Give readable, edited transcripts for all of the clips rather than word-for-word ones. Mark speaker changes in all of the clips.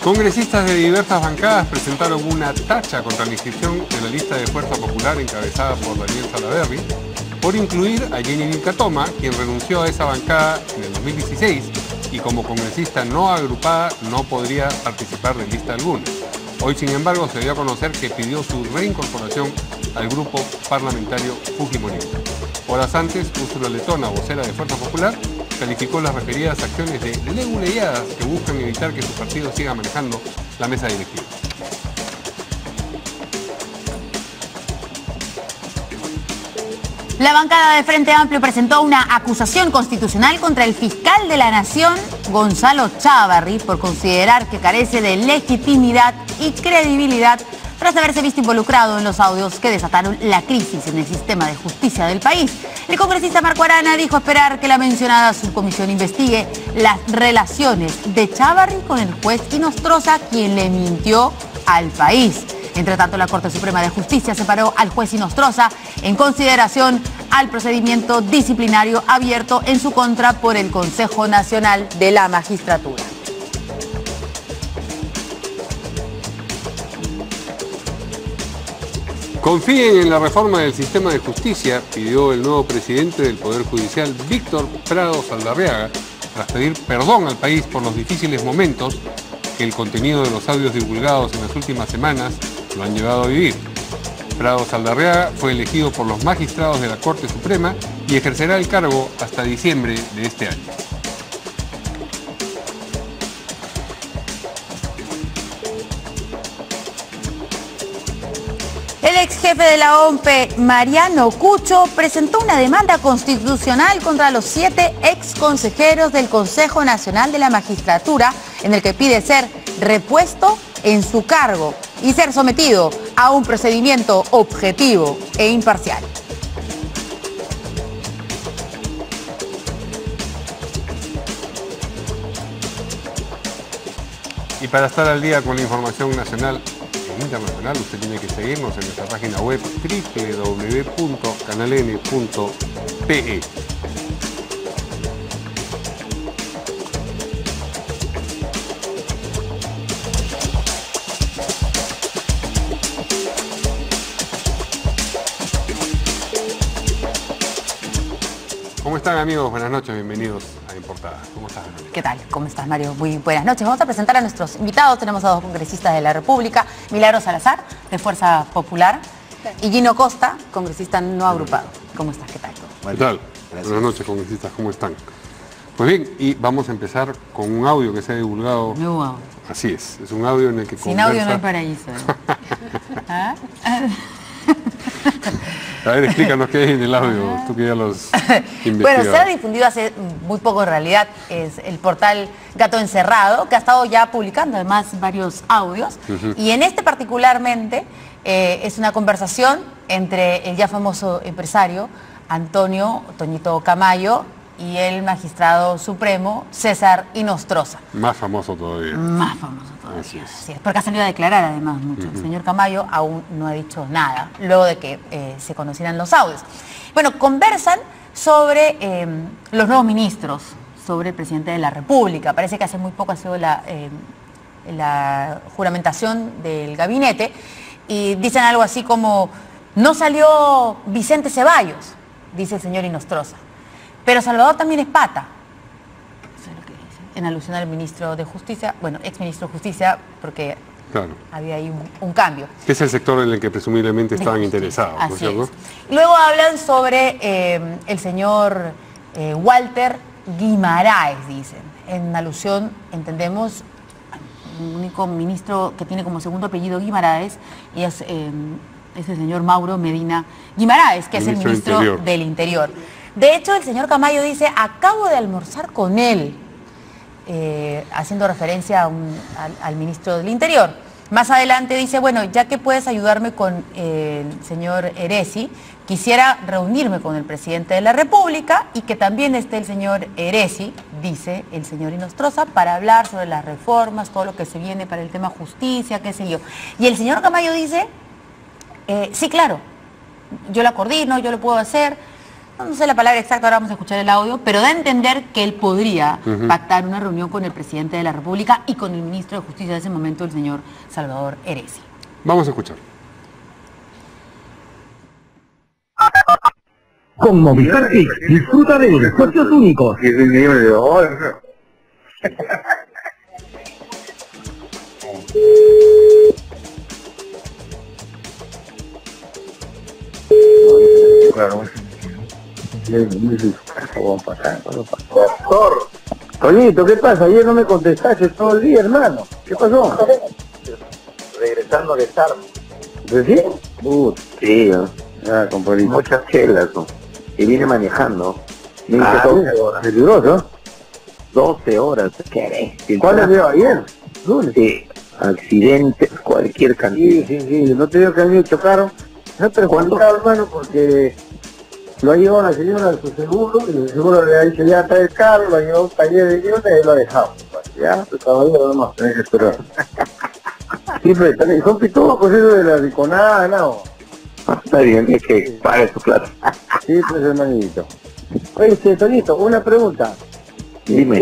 Speaker 1: Congresistas de diversas bancadas presentaron una tacha contra la inscripción en la lista de Fuerza Popular encabezada por Daniel Salaverry por incluir a Jenny Vilcatoma, quien renunció a esa bancada en el 2016 y como congresista no agrupada no podría participar de lista alguna. Hoy, sin embargo, se dio a conocer que pidió su reincorporación al grupo parlamentario fujimorista. Horas antes, Úrsula Letona, vocera de Fuerza Popular, calificó las referidas acciones de leguleyadas que buscan evitar que su partido siga manejando la mesa directiva.
Speaker 2: La bancada de Frente Amplio presentó una acusación constitucional contra el fiscal de la Nación, Gonzalo Chávarri, por considerar que carece de legitimidad y credibilidad tras haberse visto involucrado en los audios que desataron la crisis en el sistema de justicia del país. El congresista Marco Arana dijo esperar que la mencionada subcomisión investigue las relaciones de Chávarri con el juez Inostroza, quien le mintió al país. Entre tanto, la Corte Suprema de Justicia separó al juez Inostroza en consideración al procedimiento disciplinario abierto en su contra por el Consejo Nacional de la Magistratura.
Speaker 1: Confíen en la reforma del sistema de justicia, pidió el nuevo presidente del Poder Judicial, Víctor Prados Saldarriaga, tras pedir perdón al país por los difíciles momentos que el contenido de los audios divulgados en las últimas semanas lo han llevado a vivir. Prados Saldarriaga fue elegido por los magistrados de la Corte Suprema y ejercerá el cargo hasta diciembre de este año.
Speaker 2: El ex jefe de la OMPE, Mariano Cucho, presentó una demanda constitucional contra los 7 ex consejeros del Consejo Nacional de la Magistratura, en el que pide ser repuesto en su cargo y ser sometido a un procedimiento objetivo e imparcial.
Speaker 1: Y para estar al día con la información nacional e internacional, usted tiene que seguirnos en nuestra página web www.canaln.pe. ¿Cómo están, amigos? Buenas noches, bienvenidos a Importada. ¿Cómo estás, Mario?
Speaker 2: ¿Qué tal? ¿Cómo estás, Mario? Muy buenas noches. Vamos a presentar a nuestros invitados. Tenemos a 2 congresistas de la República, Milagro Salazar, de Fuerza Popular, y Gino Costa, congresista no agrupado. ¿Cómo estás? ¿Qué tal?
Speaker 1: ¿Qué tal? Gracias. Buenas noches, congresistas. ¿Cómo están? Pues bien, y vamos a empezar con un audio que se ha divulgado.
Speaker 2: Nuevo audio.
Speaker 1: Así es un audio en el que
Speaker 2: Sin audio no hay paraíso. ¿Ah?
Speaker 1: A ver, explícanos qué hay en el audio, tú que ya los investigas.
Speaker 2: Bueno, se ha difundido hace muy poco en realidad, es el portal Gato Encerrado, que ha estado ya publicando además varios audios, y en este particularmente es una conversación entre el ya famoso empresario Toñito Camayo, y el magistrado supremo César Inostroza.
Speaker 1: Más famoso todavía.
Speaker 2: Más famoso todavía.
Speaker 1: Así es.
Speaker 2: Sí, porque ha salido a declarar además mucho. El señor Camayo aún no ha dicho nada, luego de que se conocieran los audios. Bueno, conversan sobre los nuevos ministros, sobre el presidente de la República. Parece que hace muy poco ha sido la juramentación del gabinete, y dicen algo así como: no salió Vicente Ceballos, dice el señor Inostroza, pero Salvador también es pata. Eso es lo que dice, en alusión al ministro de Justicia, bueno, ex ministro de Justicia, porque claro, había ahí un cambio.
Speaker 1: Que es el sector en el que presumiblemente estaban interesados, ¿no es cierto?
Speaker 2: Luego hablan sobre el señor Walter Guimaraes, dicen, en alusión, entendemos, el único ministro que tiene como segundo apellido Guimaraes, y es el señor Mauro Medina Guimaraes, que es el ministro del Interior. De hecho, el señor Camayo dice: acabo de almorzar con él, haciendo referencia al ministro del Interior. Más adelante dice: bueno, ya que puedes ayudarme con el señor Eresi, quisiera reunirme con el presidente de la República y que también esté el señor Eresi, dice el señor Inostroza, para hablar sobre las reformas, todo lo que se viene para el tema justicia, qué sé yo. Y el señor Camayo dice: sí, claro, yo la coordino, yo lo puedo hacer. no sé la palabra exacta, ahora vamos a escuchar el audio, pero da a entender que él podría pactar una reunión con el presidente de la República y con el ministro de Justicia de ese momento, el señor Salvador Heresi.
Speaker 1: Vamos a escuchar.
Speaker 3: Con Movistar Click, disfruta de descuentos únicos.
Speaker 4: Claro, Doctor, Toñito, ¿qué pasa? Ayer no me contestaste todo el día, hermano. ¿Qué pasó?
Speaker 5: Regresando al desarme.
Speaker 4: ¿Recién?
Speaker 5: Sí,
Speaker 4: Ah, compadrito.
Speaker 5: muchas chelas, ¿no? Y vine manejando. Me hice 12 horas.
Speaker 4: Peligroso.
Speaker 5: 12 horas, ¿qué eres?
Speaker 4: ¿Cuándo vio? ¿Ayer? ¿Lunes?
Speaker 5: Sí, accidentes, cualquier
Speaker 4: Sí,
Speaker 5: cantidad.
Speaker 4: sí. No te digo que a mí me chocaron. No te preocupado, hermano, porque lo ha llevado la señora de su seguro, y el seguro le ha dicho ya está el carro, lo ha llevado a un taller de guiones y lo ha dejado. Ya, pues caballero, no tenés que esperar. Sí, pero son pitudos, pues eso de la riconada, ¿no?
Speaker 5: Está bien, es que pague su plata.
Speaker 4: Sí, pues hermanito. Oye, Tonito, una pregunta.
Speaker 5: Dime.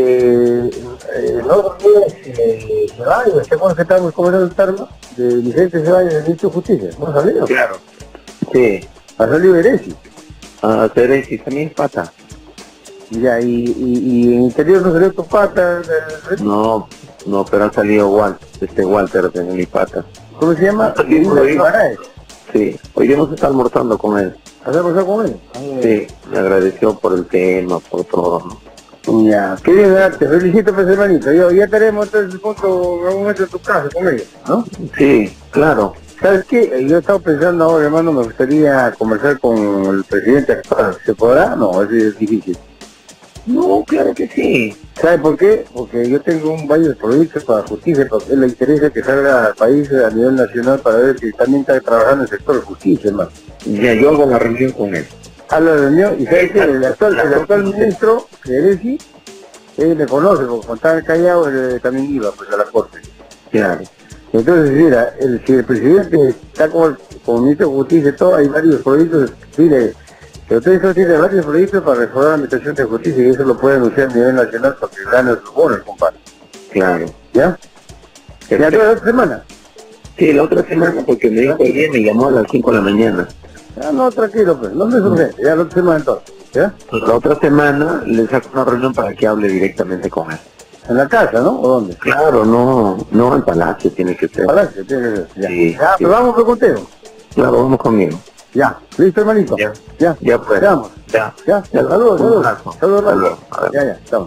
Speaker 4: El otro día Ceballos, ¿te acuerdas que estábamos conversando el termo? De Vicente Ceballos del Ministro de Justicia. ¿No ha salido?
Speaker 5: Claro. Sí.
Speaker 4: Ha salido Heresi.
Speaker 5: Ah, Teresi también es pata.
Speaker 4: Ya, y en interior no salió tu pata.
Speaker 5: No, pero ha salido Walter de mi pata.
Speaker 4: ¿Cómo se llama?
Speaker 5: Sí,
Speaker 4: Guimaraes.
Speaker 5: Sí, hoy día no se está almorzando con él.
Speaker 4: ¿Has almorzado con él?
Speaker 5: Sí, me agradeció por el tema, por todo, ¿no?
Speaker 4: Ya, qué bien, te felicito, pues hermanito. Ya tenemos entonces punto, algún momento en tu casa con ellos, ¿no?
Speaker 5: Sí, claro.
Speaker 4: ¿Sabes qué? Yo estaba pensando ahora, hermano, me gustaría conversar con el presidente actual. ¿Se podrá? No, es difícil.
Speaker 5: No, claro que sí.
Speaker 4: ¿Sabe por qué? Porque yo tengo varios proyectos para justicia, porque a él le interesa que salga al país a nivel nacional para ver que también está trabajando en el sector de justicia, hermano.
Speaker 5: Ya, yo hago la reunión con él.
Speaker 4: A la reunión, y ¿sabes qué? El actual ministro, Heresi, él me conoce, porque cuando estaba callado, él también iba pues a la corte.
Speaker 5: Claro.
Speaker 4: Entonces, mira, si el presidente está como ministro de justicia y todo, hay varios proyectos, dile, pero ustedes tienen varios proyectos para reformar la administración de justicia y eso lo puede anunciar a nivel nacional para que gane los bonos, compadre.
Speaker 5: Claro.
Speaker 4: ¿Ya? ¿Ya toda la otra semana?
Speaker 5: Sí, la otra semana, porque me dijo ayer, me llamó a las 5 de la mañana.
Speaker 4: Ah, no, tranquilo, pues, no me urgente, ya la otra semana entonces, ¿ya?
Speaker 5: Pues la otra semana le saco una reunión para que hable directamente con él.
Speaker 4: En la casa, ¿no? ¿O dónde?
Speaker 5: Claro, no, en Palacio tiene que ser.
Speaker 4: Palacio, tiene que ser, ya.
Speaker 5: Sí,
Speaker 4: Ya,
Speaker 5: sí.
Speaker 4: pero vamos por conteo.
Speaker 5: Claro, vamos conmigo.
Speaker 4: Ya, listo, hermanito.
Speaker 5: Ya pues.
Speaker 4: Vamos.
Speaker 5: Ya.
Speaker 4: Saludos,
Speaker 5: Un
Speaker 4: saludos.
Speaker 5: abrazo.
Speaker 4: Saludos.
Speaker 5: Saludos.
Speaker 4: Ya, estamos.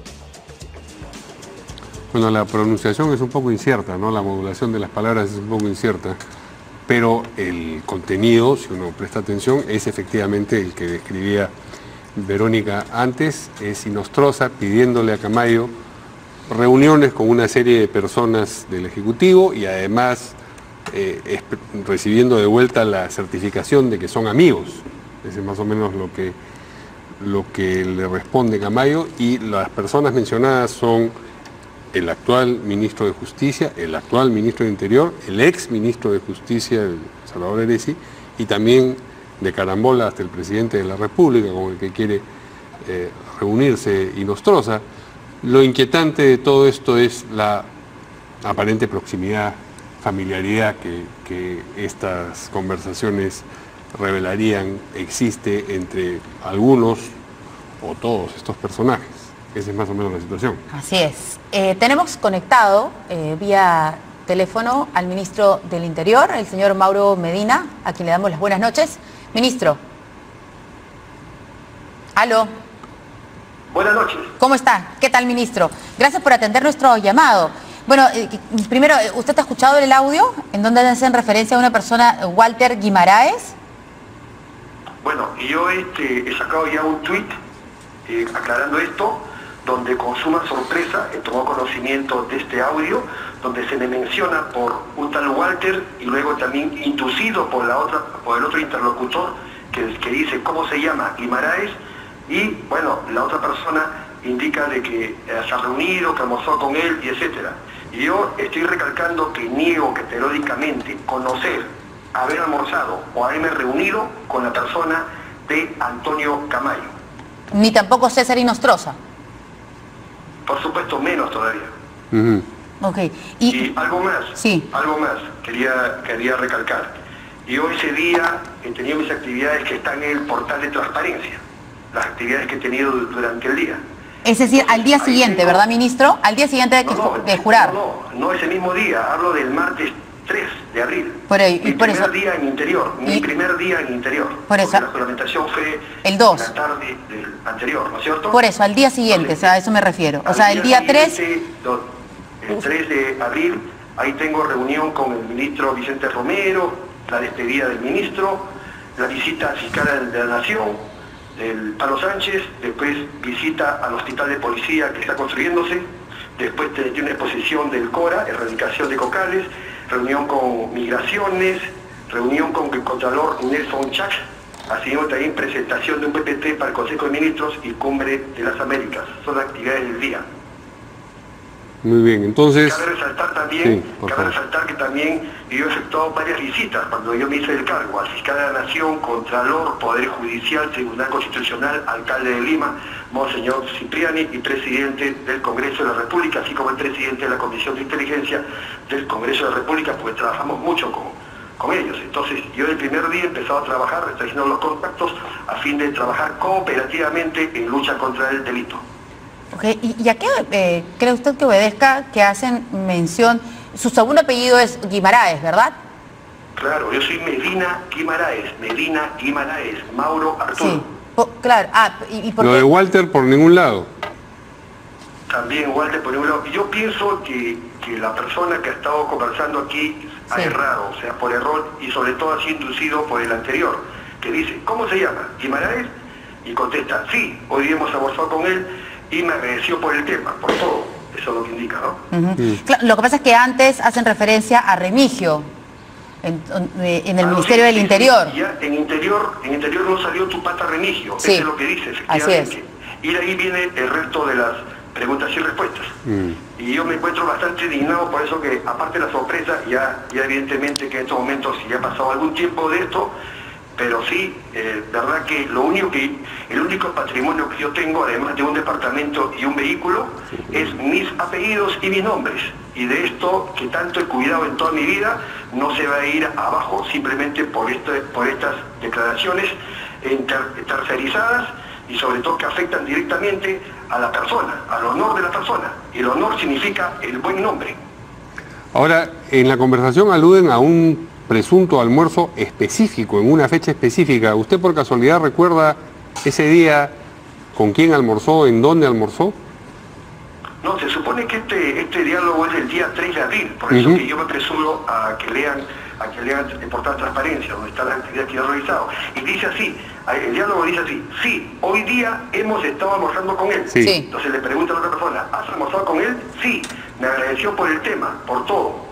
Speaker 1: Bueno, la pronunciación es un poco incierta, ¿no? La modulación de las palabras es un poco incierta, pero el contenido, si uno presta atención, es efectivamente el que describía Verónica antes, es Inostroza pidiéndole a Camayo reuniones con una serie de personas del Ejecutivo y además recibiendo de vuelta la certificación de que son amigos. Ese es más o menos lo que le responde Camayo, y las personas mencionadas son el actual ministro de Justicia, el actual ministro de Interior, el ex ministro de Justicia, el Salvador Heresi, y también de carambola hasta el presidente de la República, con el que quiere reunirse Inostroza. Lo inquietante de todo esto es la aparente proximidad, familiaridad que estas conversaciones revelarían existe entre algunos o todos estos personajes. Esa es más o menos la situación.
Speaker 2: Así es. Tenemos conectado vía teléfono al ministro del Interior, el señor Mauro Medina, a quien le damos las buenas noches. Ministro. Aló.
Speaker 6: Buenas noches.
Speaker 2: ¿Cómo está? ¿Qué tal, ministro? Gracias por atender nuestro llamado. Bueno, primero, ¿usted ha escuchado el audio en donde hacen referencia a una persona, Walter Guimaraes?
Speaker 6: Bueno, yo he sacado ya un tuit aclarando esto, donde con suma sorpresa tomó conocimiento de este audio, donde se me menciona por un tal Walter y luego también inducido por el otro interlocutor que dice cómo se llama, Guimaraes, y bueno, la otra persona indica de que se ha reunido, que almorzó con él y etcétera. Y yo estoy recalcando que niego categóricamente conocer, haber almorzado o haberme reunido con la persona de Antonio Camayo.
Speaker 2: Ni tampoco César Inostroza.
Speaker 6: Por supuesto, menos todavía.
Speaker 2: Ok.
Speaker 6: Y algo más,
Speaker 2: sí.
Speaker 6: Algo más quería recalcar. Yo ese día he tenido mis actividades que están en el portal de transparencia, las actividades que he tenido durante el día.
Speaker 2: Es decir, al día siguiente, ¿verdad, ministro? Al día siguiente de jurar.
Speaker 6: No ese mismo día, hablo del martes 3 de abril.
Speaker 2: Mi primer
Speaker 6: día en interior, mi primer día en interior.
Speaker 2: Por eso.
Speaker 6: La juramentación fue
Speaker 2: el 2.
Speaker 6: la tarde del anterior, ¿no es cierto?
Speaker 2: Por eso, al día siguiente, o sea, a eso me refiero. O sea, el día 3...
Speaker 6: El 3 de abril, ahí tengo reunión con el ministro Vicente Romero, la despedida del ministro, la visita al fiscal de la Nación, el Palo Sánchez, después visita al hospital de policía que está construyéndose, después tiene una exposición del CORA, erradicación de cocales, reunión con migraciones, reunión con el contralor Nelson Chac, así como también presentación de un PPT para el Consejo de Ministros y Cumbre de las Américas. Son las actividades del día.
Speaker 1: Muy bien, entonces...
Speaker 6: Cabe resaltar que también yo he efectuado varias visitas cuando yo me hice el cargo al fiscal de la Nación, Contralor, Poder Judicial, Tribunal Constitucional, Alcalde de Lima, Monseñor Cipriani y Presidente del Congreso de la República, así como el Presidente de la Comisión de Inteligencia del Congreso de la República, porque trabajamos mucho con ellos. Entonces yo el primer día he empezado a trabajar, estableciendo los contactos a fin de trabajar cooperativamente en lucha contra el delito.
Speaker 2: Okay. ¿Y a qué cree usted que obedezca que hacen mención? Su segundo apellido es Guimaraes, ¿verdad?
Speaker 6: Claro, yo soy Medina Guimaraes, Mauro Arturo.
Speaker 2: Sí, claro. ¿Y por
Speaker 1: lo
Speaker 2: qué?
Speaker 1: de Walter por ningún lado.
Speaker 6: También Walter por ningún lado. Y yo pienso que la persona que ha estado conversando aquí ha errado, o sea, por error, y sobre todo ha sido inducido por el anterior, que dice, ¿cómo se llama? ¿Guimaraes? Y contesta, sí, hoy día hemos almorzado con él, y me agradeció por el tema, por todo. Eso es lo que indica, ¿no?
Speaker 2: Claro, lo que pasa es que antes hacen referencia a Remigio, en el Ministerio del Interior.
Speaker 6: Ya en interior no salió tu pata Remigio,
Speaker 2: sí.
Speaker 6: Eso es lo que dice,
Speaker 2: Así es.
Speaker 6: Y de ahí viene el resto de las preguntas y respuestas. Y yo me encuentro bastante indignado por eso que, aparte de la sorpresa, ya evidentemente que en estos momentos ya ha pasado algún tiempo de esto, pero sí, verdad que el único patrimonio que yo tengo, además de un departamento y un vehículo, es mis apellidos y mis nombres. Y de esto, que tanto he cuidado en toda mi vida, no se va a ir abajo simplemente por estas declaraciones tercerizadas y sobre todo que afectan directamente a la persona, al honor de la persona. Y el honor significa el buen nombre.
Speaker 1: Ahora, en la conversación aluden a un presunto almuerzo específico, en una fecha específica. ¿Usted por casualidad recuerda ese día con quién almorzó, en dónde almorzó?
Speaker 6: No, se supone que este diálogo es el día 3 de abril, por eso que yo me apresuro a que lean el portal Transparencia, donde están las actividades que yo he realizado. Y dice así, el diálogo dice así, sí, hoy día hemos estado almorzando con él.
Speaker 1: Sí.
Speaker 6: Entonces le pregunta a la otra persona, ¿has almorzado con él? Sí, me agradeció por el tema, por todo.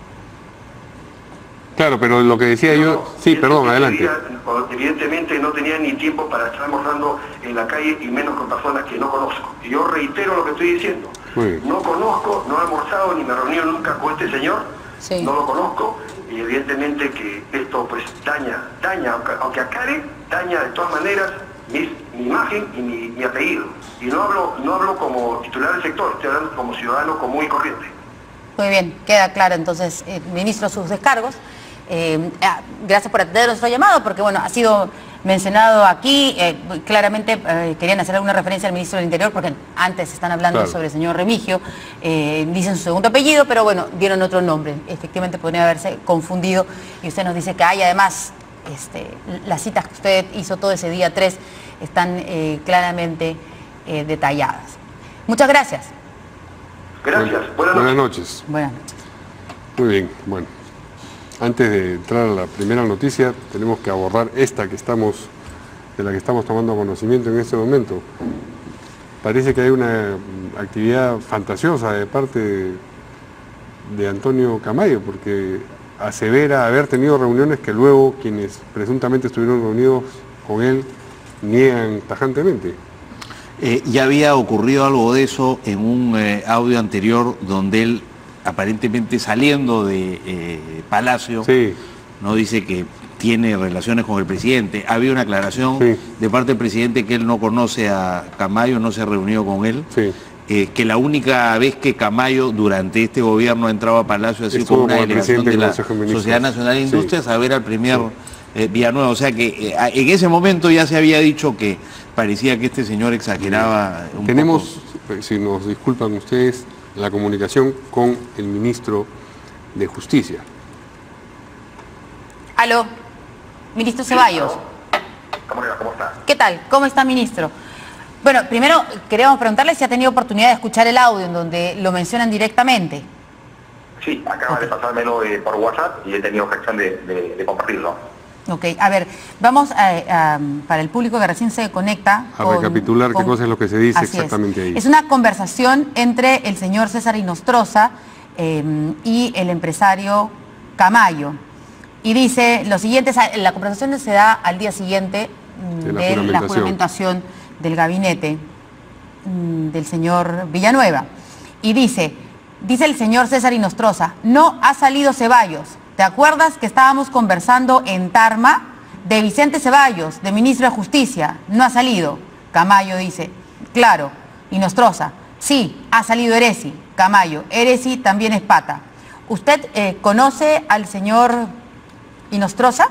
Speaker 1: Claro, pero lo que decía Sí, perdón, adelante.
Speaker 6: Día, evidentemente no tenía ni tiempo para estar almorzando en la calle y menos con personas que no conozco. Y yo reitero lo que estoy diciendo. No conozco, no he almorzado ni me he reunido nunca con este señor.
Speaker 2: Sí.
Speaker 6: No lo conozco y evidentemente que esto pues daña, aunque aclare, daña de todas maneras mi imagen y mi apellido. Y no hablo como titular del sector, estoy hablando como ciudadano común y corriente.
Speaker 2: Muy bien, queda claro entonces, ministro, sus descargos. Gracias por atender nuestro llamado, porque bueno, ha sido mencionado aquí, claramente querían hacer alguna referencia al ministro del Interior, porque antes están hablando sobre el señor Remigio, dicen su segundo apellido, pero bueno, dieron otro nombre, efectivamente podría haberse confundido, y usted nos dice que hay además, las citas que usted hizo todo ese día 3 están claramente detalladas. Muchas gracias.
Speaker 6: Gracias,
Speaker 1: buenas noches.
Speaker 2: Buenas noches.
Speaker 1: Muy bien, bueno. Antes de entrar a la primera noticia, tenemos que abordar esta de la que estamos tomando conocimiento en este momento. Parece que hay una actividad fantasiosa de parte de Antonio Camayo, porque asevera haber tenido reuniones que luego quienes presuntamente estuvieron reunidos con él niegan tajantemente.
Speaker 7: Ya había ocurrido algo de eso en un audio anterior donde él, aparentemente saliendo de Palacio, no dice que tiene relaciones con el presidente. Había una aclaración de parte del presidente que él no conoce a Camayo, no se ha reunido con él. Que la única vez que Camayo durante este gobierno ha entrado a Palacio ha sido con una delegación de la Sociedad Nacional de Industrias a ver al premier Villanueva. O sea que en ese momento ya se había dicho que parecía que este señor exageraba un
Speaker 1: Tenemos,
Speaker 7: poco.
Speaker 1: si nos disculpan ustedes, la comunicación con el ministro de Justicia.
Speaker 2: Aló, ministro Ceballos.
Speaker 6: ¿Cómo está?
Speaker 2: ¿Qué tal? ¿Cómo está, ministro? Bueno, primero queríamos preguntarle si ha tenido oportunidad de escuchar el audio en donde lo mencionan directamente.
Speaker 6: Sí, acaba de pasármelo por WhatsApp y he tenido ocasión de compartirlo.
Speaker 2: Ok, a ver, vamos para el público que recién se conecta.
Speaker 1: A recapitular qué cosa es lo que se dice exactamente ahí.
Speaker 2: Es una conversación entre el señor César Inostroza y el empresario Camayo. Y dice lo siguiente, la conversación se da al día siguiente de la juramentación del gabinete del señor Villanueva. Y dice el señor César Inostroza, no ha salido Ceballos. ¿Te acuerdas que estábamos conversando en Tarma de Vicente Ceballos, de ministro de Justicia? No ha salido. Camayo dice, claro. Inostroza, sí, ha salido Eresi. Camayo, Eresi también es pata. ¿Usted conoce al señor Inostroza?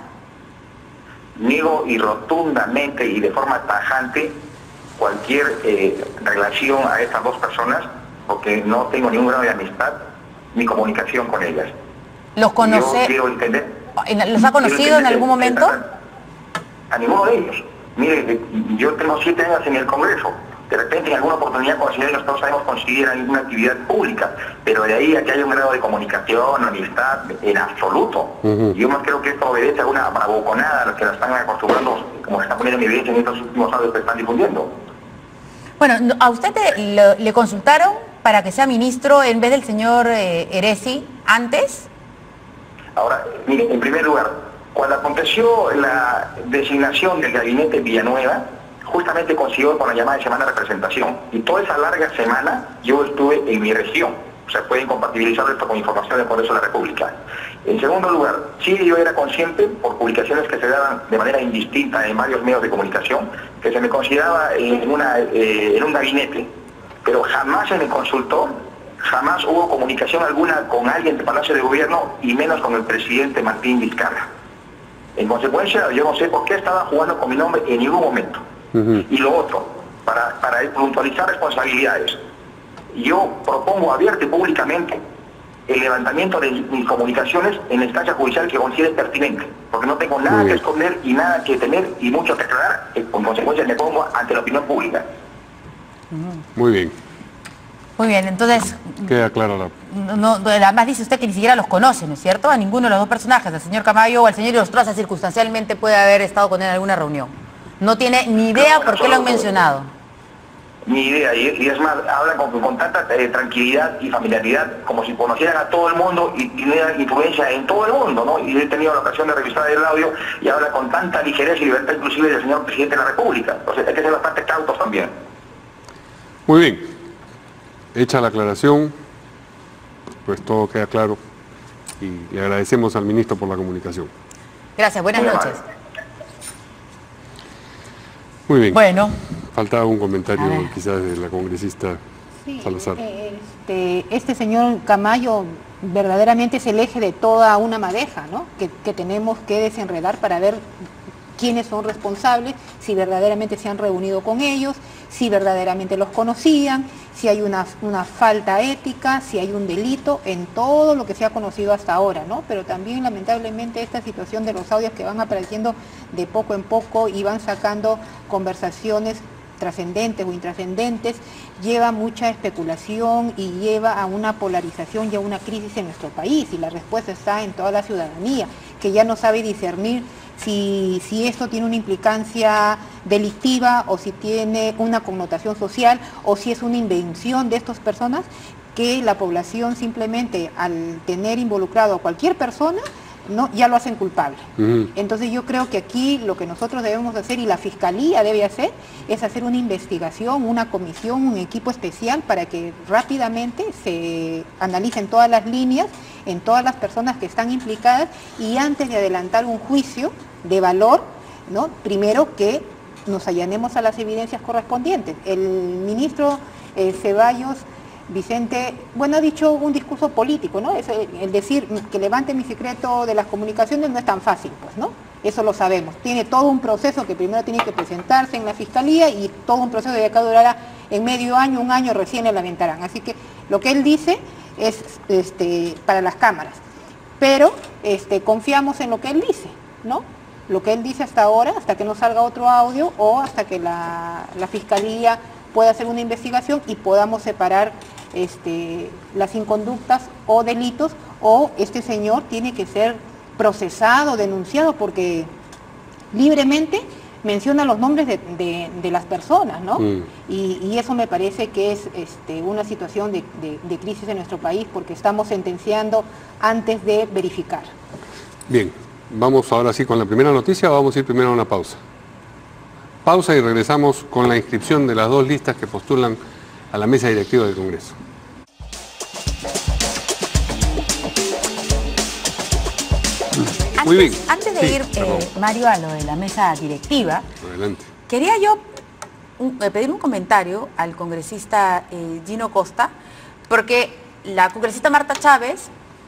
Speaker 6: Niego y rotundamente y de forma tajante cualquier relación a estas dos personas, porque no tengo ningún grado de amistad ni comunicación con ellas.
Speaker 2: ¿Los conoce?
Speaker 6: Yo quiero entender.
Speaker 2: ¿Los ha conocido en algún momento?
Speaker 6: A ninguno de ellos. Mire, yo tengo 7 años en el Congreso. De repente, en alguna oportunidad, con el señor Inostroza sabemos conseguir alguna actividad pública, pero de ahí a que haya un grado de comunicación, amistad, en absoluto. Yo más creo que esto obedece a una bravuconada a los que la están acostumbrando, como se está poniendo en evidencia en estos últimos audios que están difundiendo.
Speaker 2: Bueno, ¿a usted le consultaron para que sea ministro en vez del señor Eresi antes?
Speaker 6: Ahora, mire, en primer lugar, cuando aconteció la designación del gabinete Villanueva, justamente coincidió con la llamada de semana de representación. Y toda esa larga semana yo estuve en mi región. O sea, pueden compatibilizar esto con información del Congreso de la República. En segundo lugar, sí, yo era consciente, por publicaciones que se daban de manera indistinta en varios medios de comunicación, que se me consideraba en un gabinete. Pero jamás se me consultó, jamás hubo comunicación alguna con alguien de Palacio de Gobierno y menos con el presidente Martín Vizcarra. En consecuencia, yo no sé por qué estaban jugando con mi nombre en ningún momento. Y lo otro, para puntualizar responsabilidades, yo propongo abierto y públicamente el levantamiento de mis comunicaciones en la instancia judicial que considere pertinente, porque no tengo nada que esconder y nada que temer y mucho que aclarar, en consecuencia me pongo ante la opinión pública.
Speaker 1: Muy bien.
Speaker 2: Muy bien, entonces...
Speaker 1: Queda claro
Speaker 2: además dice usted que ni siquiera los conoce, ¿no es cierto? A ninguno de los dos personajes, al señor Camayo o al señor Inostroza, circunstancialmente puede haber estado con él en alguna reunión. No tiene ni idea por qué lo han mencionado.
Speaker 6: Ni idea, y es más, hablan con tanta tranquilidad y familiaridad, como si conocieran a todo el mundo y tuvieran influencia en todo el mundo, ¿no? Y he tenido la ocasión de revisar el audio y habla con tanta ligereza y libertad inclusive del señor presidente de la República. O sea, hay que ser bastante cautos también.
Speaker 1: Muy bien. Hecha la aclaración, pues todo queda claro y le agradecemos al ministro por la comunicación.
Speaker 2: Gracias, buenas noches.
Speaker 1: Muy bien.
Speaker 2: Bueno.
Speaker 1: Faltaba un comentario quizás de la congresista Salazar.
Speaker 8: Este señor Camayo verdaderamente es el eje de toda una madeja, ¿no? que tenemos que desenredar para ver quiénes son responsables, si verdaderamente se han reunido con ellos, si verdaderamente los conocían, si hay una falta ética, si hay un delito en todo lo que se ha conocido hasta ahora, ¿no? Pero también lamentablemente esta situación de los audios que van apareciendo de poco en poco y van sacando conversaciones trascendentes o intrascendentes, lleva mucha especulación y lleva a una polarización y a una crisis en nuestro país, y la respuesta está en toda la ciudadanía, que ya no sabe discernir si esto tiene una implicancia delictiva o si tiene una connotación social o si es una invención de estas personas, que la población simplemente al tener involucrado a cualquier persona no, ya lo hacen culpable. Entonces yo creo que aquí lo que nosotros debemos hacer y la Fiscalía debe hacer es hacer una investigación, una comisión, un equipo especial para que rápidamente se analicen todas las líneas en todas las personas que están implicadas y antes de adelantar un juicio de valor, ¿no? Primero que nos allanemos a las evidencias correspondientes. El ministro Ceballos Vicente, bueno, ha dicho un discurso político, ¿no? Es el decir que levante mi secreto de las comunicaciones no es tan fácil, pues, ¿no? Eso lo sabemos. Tiene todo un proceso que primero tiene que presentarse en la fiscalía y todo un proceso que acá durará en medio año, un año recién le lamentarán. Así que lo que él dice es para las cámaras. Pero confiamos en lo que él dice, ¿no? Lo que él dice hasta ahora, hasta que no salga otro audio o hasta que la fiscalía pueda hacer una investigación y podamos separar las inconductas o delitos, o este señor tiene que ser procesado, denunciado, porque libremente menciona los nombres de las personas, ¿no? Y eso me parece que es una situación de crisis en nuestro país, porque estamos sentenciando antes de verificar.
Speaker 1: Bien, vamos ahora sí con la primera noticia, o vamos a ir primero a una pausa. Pausa y regresamos con la inscripción de las dos listas que postulan a la mesa directiva del Congreso. Muy bien.
Speaker 2: Antes de ir, Mario, a lo de la mesa directiva,
Speaker 1: adelante.
Speaker 2: Quería yo pedir un comentario al congresista Gino Costa, porque la congresista Marta Chávez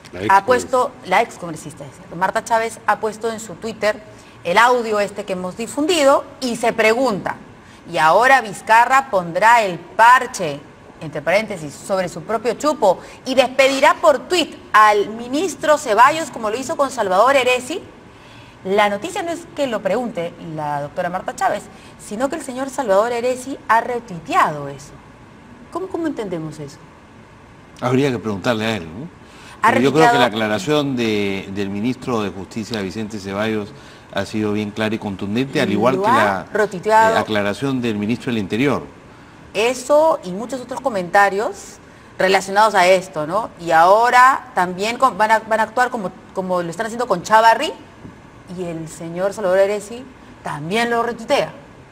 Speaker 2: la ex congresista Marta Chávez ha puesto en su Twitter el audio que hemos difundido y se pregunta, ¿y ahora Vizcarra pondrá el parche, entre paréntesis, sobre su propio chupo y despedirá por tuit al ministro Ceballos como lo hizo con Salvador Heresi? La noticia no es que lo pregunte la doctora Marta Chávez, sino que el señor Salvador Heresi ha retuiteado eso. ¿Cómo entendemos eso?
Speaker 7: Habría que preguntarle a él, ¿no? Pero yo creo que la aclaración del ministro de Justicia, Vicente Ceballos, ha sido bien clara y contundente, al igual que la aclaración del ministro del Interior.
Speaker 2: Eso y muchos otros comentarios relacionados a esto, ¿no? Y ahora también van a actuar como lo están haciendo con Chávarri, y el señor Salvador Heresi también lo retuitea.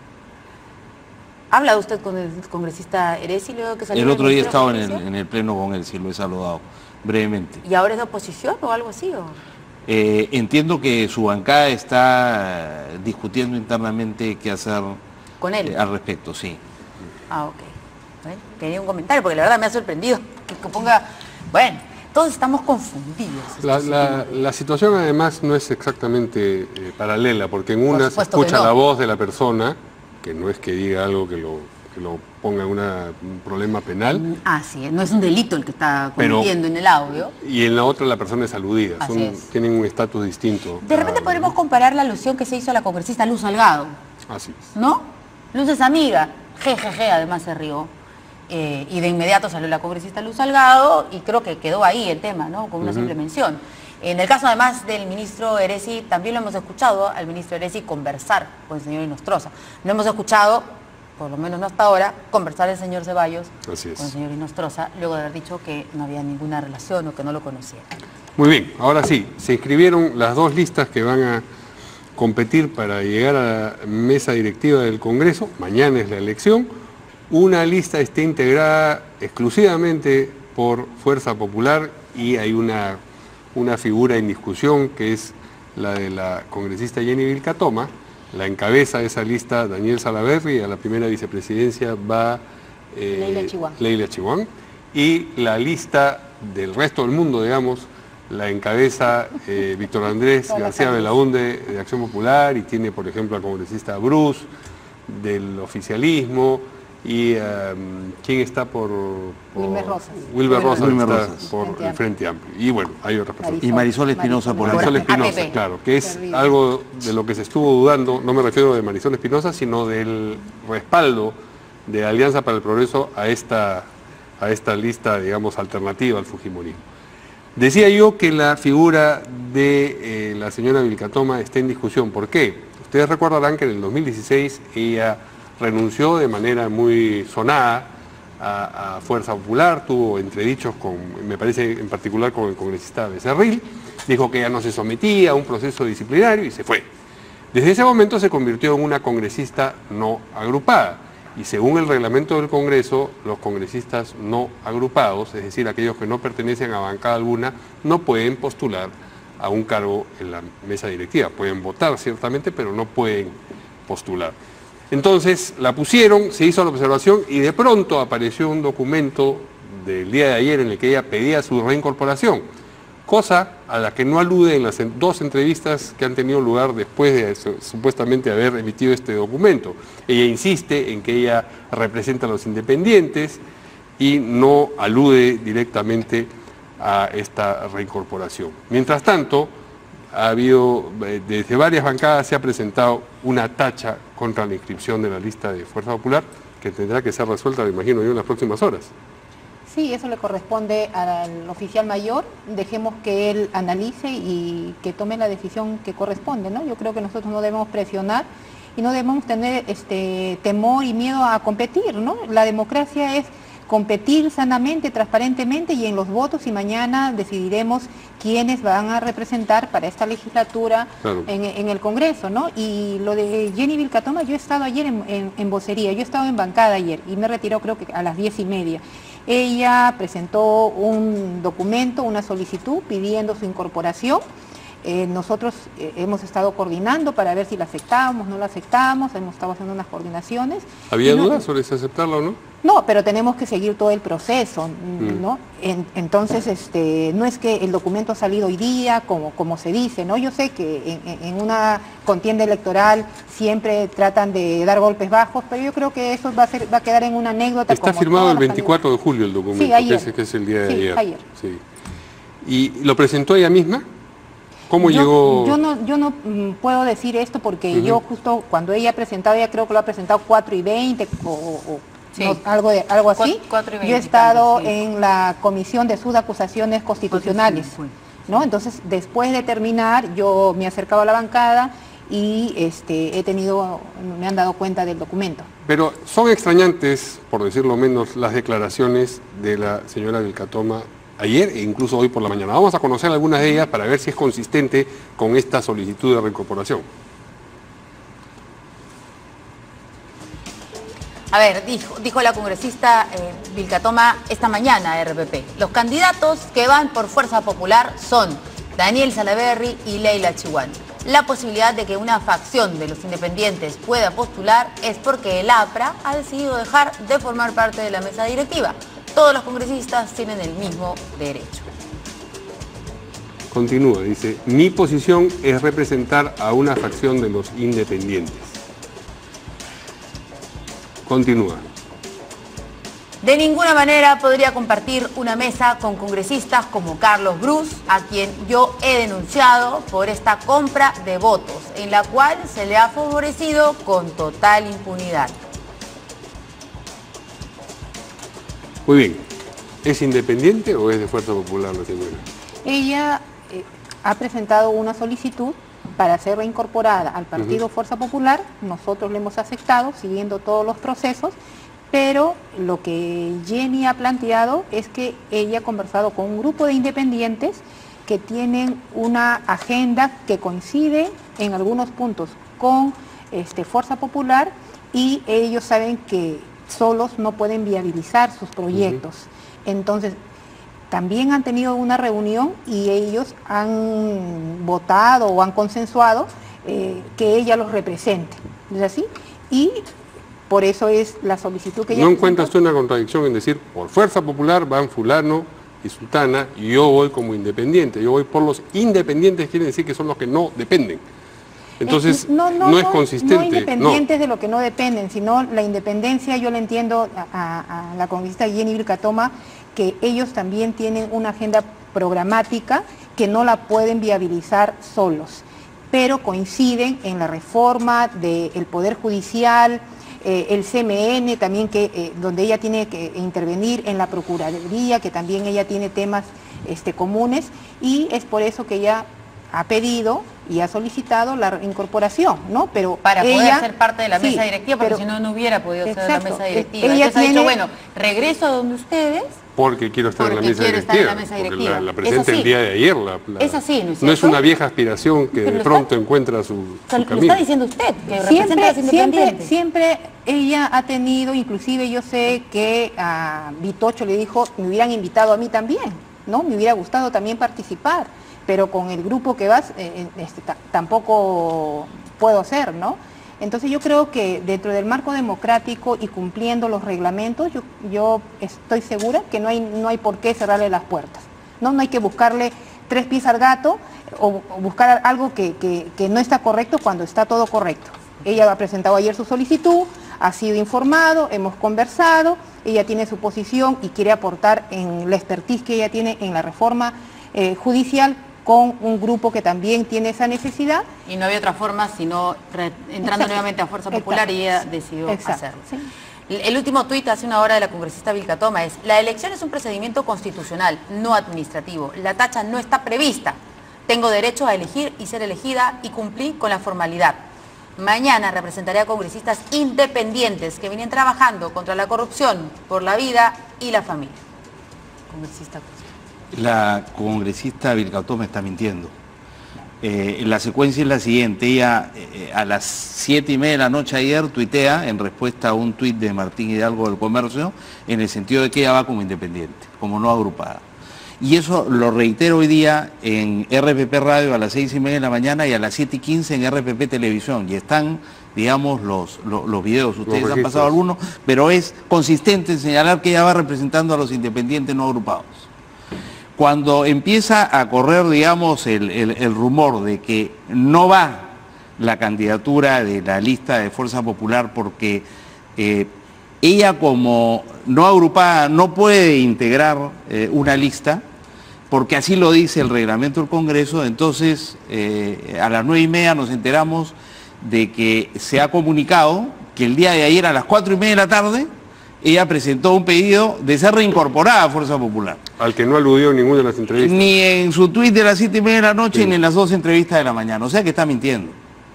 Speaker 2: ¿Ha hablado usted con el congresista Heresi luego que salió?
Speaker 7: El otro día he estado en el pleno con él, sí, lo he saludado brevemente.
Speaker 2: ¿Y ahora es de oposición o algo así?
Speaker 7: Entiendo que su bancada está discutiendo internamente qué hacer
Speaker 2: con él
Speaker 7: al respecto, sí.
Speaker 2: Ah, ok. Bueno, quería un comentario porque la verdad me ha sorprendido que ponga... Bueno, todos estamos confundidos.
Speaker 1: La situación además no es exactamente paralela, porque en una se escucha la voz de la persona, que no es que diga algo que lo ponga en un problema penal.
Speaker 2: Sí, no es un delito el que está cometiendo en el audio.
Speaker 1: Y en la otra la persona es aludida, tienen un estatus distinto.
Speaker 2: De repente podremos comparar la alusión que se hizo a la congresista Luz Salgado.
Speaker 1: Así es.
Speaker 2: ¿No? Luz es amiga, jejeje, además se rió. Y de inmediato salió la congresista Luz Salgado y creo que quedó ahí el tema, ¿no? Con una simple mención. En el caso además del ministro Heresi, también lo hemos escuchado al ministro Heresi conversar con el señor Inostroza. No hemos escuchado, por lo menos no hasta ahora, conversar el señor Ceballos con el señor Inostroza, luego de haber dicho que no había ninguna relación o que no lo conocía.
Speaker 1: Muy bien, ahora sí, se inscribieron las dos listas que van a competir para llegar a la mesa directiva del Congreso. Mañana es la elección. Una lista está integrada exclusivamente por Fuerza Popular y hay una figura en discusión que es la de la congresista Jenny Vilcatoma. La encabeza esa lista Daniel Salaverry, y a la primera vicepresidencia va Leila Chihuán. Y la lista del resto del mundo, digamos, la encabeza Víctor Andrés García Belaúnde de Acción Popular, y tiene, por ejemplo, al congresista Bruce del oficialismo, y ¿quién está por
Speaker 8: Wilmer Rosas?
Speaker 1: Wilmer Rosas por el Frente Amplio. Y bueno, hay otras personas.
Speaker 7: Y Marisol Espinosa por
Speaker 1: Marisol Espinosa, claro, que es algo de lo que se estuvo dudando, no me refiero de Marisol Espinosa, sino del respaldo de Alianza para el Progreso a esta lista, digamos, alternativa al fujimorismo. Decía yo que la figura de la señora Vilcatoma está en discusión. ¿Por qué? Ustedes recordarán que en el 2016 ella renunció de manera muy sonada a Fuerza Popular, tuvo entredichos me parece en particular con el congresista Becerril, dijo que ella no se sometía a un proceso disciplinario y se fue. Desde ese momento se convirtió en una congresista no agrupada Y según el reglamento del Congreso, los congresistas no agrupados, es decir, aquellos que no pertenecen a bancada alguna, no pueden postular a un cargo en la mesa directiva. Pueden votar ciertamente, pero no pueden postular. Entonces la pusieron, se hizo la observación y de pronto apareció un documento del día de ayer en el que ella pedía su reincorporación, cosa a la que no alude en las dos entrevistas que han tenido lugar después de supuestamente haber emitido este documento. Ella insiste en que ella representa a los independientes y no alude directamente a esta reincorporación. Mientras tanto, ha habido, desde varias bancadas se ha presentado una tacha contra la inscripción de la lista de Fuerza Popular que tendrá que ser resuelta, me imagino yo, en las próximas horas.
Speaker 8: Sí, eso le corresponde al oficial mayor, dejemos que él analice y que tome la decisión que corresponde, ¿no? Yo creo que nosotros no debemos presionar y no debemos tener temor y miedo a competir, ¿no? La democracia es competir sanamente, transparentemente y en los votos, y mañana decidiremos quiénes van a representar para esta legislatura, claro, en el Congreso, ¿no? Y lo de Jenny Vilcatoma, yo he estado ayer en vocería, yo he estado en bancada ayer y me retiró creo que a las 10:30. Ella presentó un documento, una solicitud pidiendo su incorporación. Nosotros hemos estado coordinando para ver si la aceptábamos, no la aceptábamos, hemos estado haciendo unas coordinaciones.
Speaker 1: ¿Había dudas sobre si aceptarla o no?
Speaker 8: No, pero tenemos que seguir todo el proceso, ¿no? Entonces, no es que el documento ha salido hoy día, como se dice, ¿no? Yo sé que en una contienda electoral siempre tratan de dar golpes bajos, pero yo creo que eso va a quedar en una anécdota.
Speaker 1: Está firmado el 24 de julio el documento,
Speaker 8: sí, ayer.
Speaker 1: Que es el día de
Speaker 8: sí,
Speaker 1: ayer.
Speaker 8: Ayer.
Speaker 1: Sí. ¿Y lo presentó ella misma? ¿Cómo llegó?
Speaker 8: Yo no puedo decir esto porque yo justo cuando ella ha presentado, ella creo que lo ha presentado 4:20
Speaker 2: sí,
Speaker 8: no, algo así.
Speaker 2: 4:20,
Speaker 8: yo he estado
Speaker 2: sí,
Speaker 8: en la Comisión de Subacusaciones Constitucionales, ¿no? Entonces, después de terminar, yo me he acercado a la bancada y me han dado cuenta del documento.
Speaker 1: Pero son extrañantes, por decirlo menos, las declaraciones de la señora Vilcatoma ayer e incluso hoy por la mañana. Vamos a conocer algunas de ellas para ver si es consistente con esta solicitud de reincorporación.
Speaker 2: A ver, dijo la congresista Vilcatoma esta mañana a RPP. Los candidatos que van por Fuerza Popular son Daniel Salaverry y Leila Chihuahua. La posibilidad de que una facción de los independientes pueda postular es porque el APRA ha decidido dejar de formar parte de la mesa directiva. Todos los congresistas tienen el mismo derecho.
Speaker 1: Continúa, dice, mi posición es representar a una facción de los independientes. Continúa.
Speaker 2: De ninguna manera podría compartir una mesa con congresistas como Carlos Bruce, a quien yo he denunciado por esta compra de votos, en la cual se le ha favorecido con total impunidad.
Speaker 1: Muy bien. ¿Es independiente o es de Fuerza Popular la señora?
Speaker 8: Ella ha presentado una solicitud para ser reincorporada al partido Fuerza Popular. Nosotros le hemos aceptado, siguiendo todos los procesos, pero lo que Jenny ha planteado es que ella ha conversado con un grupo de independientes que tienen una agenda que coincide en algunos puntos con Fuerza Popular, y ellos saben que solos no pueden viabilizar sus proyectos. Entonces, también han tenido una reunión y ellos han votado o han consensuado que ella los represente, ¿es así? Y por eso es la solicitud que ella...
Speaker 1: ¿No encuentras tú una contradicción en decir, por Fuerza Popular van fulano y sultana y yo voy como independiente? Yo voy por los independientes, quiere decir que son los que no dependen. Entonces, no es consistente.
Speaker 8: No independientes de lo que no dependen, sino la independencia, yo le entiendo a la congresista Jenny Vilcatoma, que ellos también tienen una agenda programática que no la pueden viabilizar solos, pero coinciden en la reforma del Poder Judicial, el CMN también, donde ella tiene que intervenir en la Procuraduría, que también ella tiene temas comunes, y es por eso que ella ha pedido y ha solicitado la incorporación, ¿no? Pero
Speaker 2: para
Speaker 8: ella,
Speaker 2: poder ser parte de la mesa
Speaker 8: sí,
Speaker 2: directiva, porque si no, no hubiera podido ser la mesa directiva.
Speaker 8: Ella
Speaker 2: Entonces ha dicho, bueno, regreso a donde ustedes...
Speaker 1: Porque quiero estar en la mesa directiva. Porque la presenta el día de ayer.
Speaker 2: Es así, ¿no es cierto?
Speaker 1: No es una vieja aspiración que de pronto encuentra su camino.
Speaker 2: Lo está diciendo usted, que representa a los independientes.
Speaker 8: Siempre ella ha tenido, inclusive yo sé que a Vitocho le dijo, me hubieran invitado a mí también, ¿no? Me hubiera gustado también participar, pero con el grupo que vas tampoco puedo hacer, ¿no? Entonces yo creo que dentro del marco democrático y cumpliendo los reglamentos, yo estoy segura que no hay por qué cerrarle las puertas, ¿no? No hay que buscarle tres pies al gato o buscar algo que no está correcto cuando está todo correcto. Ella ha presentado ayer su solicitud, ha sido informado, hemos conversado, ella tiene su posición y quiere aportar en la expertise que ella tiene en la reforma judicial con un grupo que también tiene esa necesidad.
Speaker 2: Y no había otra forma sino entrando nuevamente a Fuerza Popular y ella decidió hacerlo. Sí. El último tuit hace una hora de la congresista Vilca Toma es: la elección es un procedimiento constitucional, no administrativo. La tacha no está prevista. Tengo derecho a elegir y ser elegida y cumplí con la formalidad. Mañana representaré a congresistas independientes que vienen trabajando contra la corrupción, por la vida y la familia. Congresista.
Speaker 7: La congresista Vilca Toma está mintiendo. La secuencia es la siguiente: ella a las 7:30 de la noche ayer tuitea en respuesta a un tuit de Martín Hidalgo del Comercio, en el sentido de que ella va como independiente, como no agrupada. Y eso lo reitero hoy día en RPP Radio a las 6:30 de la mañana y a las 7:15 en RPP Televisión. Y están, digamos, los videos, ustedes han pasado algunos, pero es consistente en señalar que ella va representando a los independientes no agrupados. Cuando empieza a correr, digamos, el rumor de que no va la candidatura de la lista de Fuerza Popular porque ella como no agrupada no puede integrar una lista, porque así lo dice el reglamento del Congreso, entonces a las 9:30 nos enteramos de que se ha comunicado que el día de ayer a las 4:30 de la tarde ella presentó un pedido de ser reincorporada a Fuerza Popular.
Speaker 1: Al que no aludió en ninguna de las entrevistas.
Speaker 7: Ni en su tuit de las 7:30 de la noche, ni en las 2 entrevistas de la mañana. O sea que está mintiendo.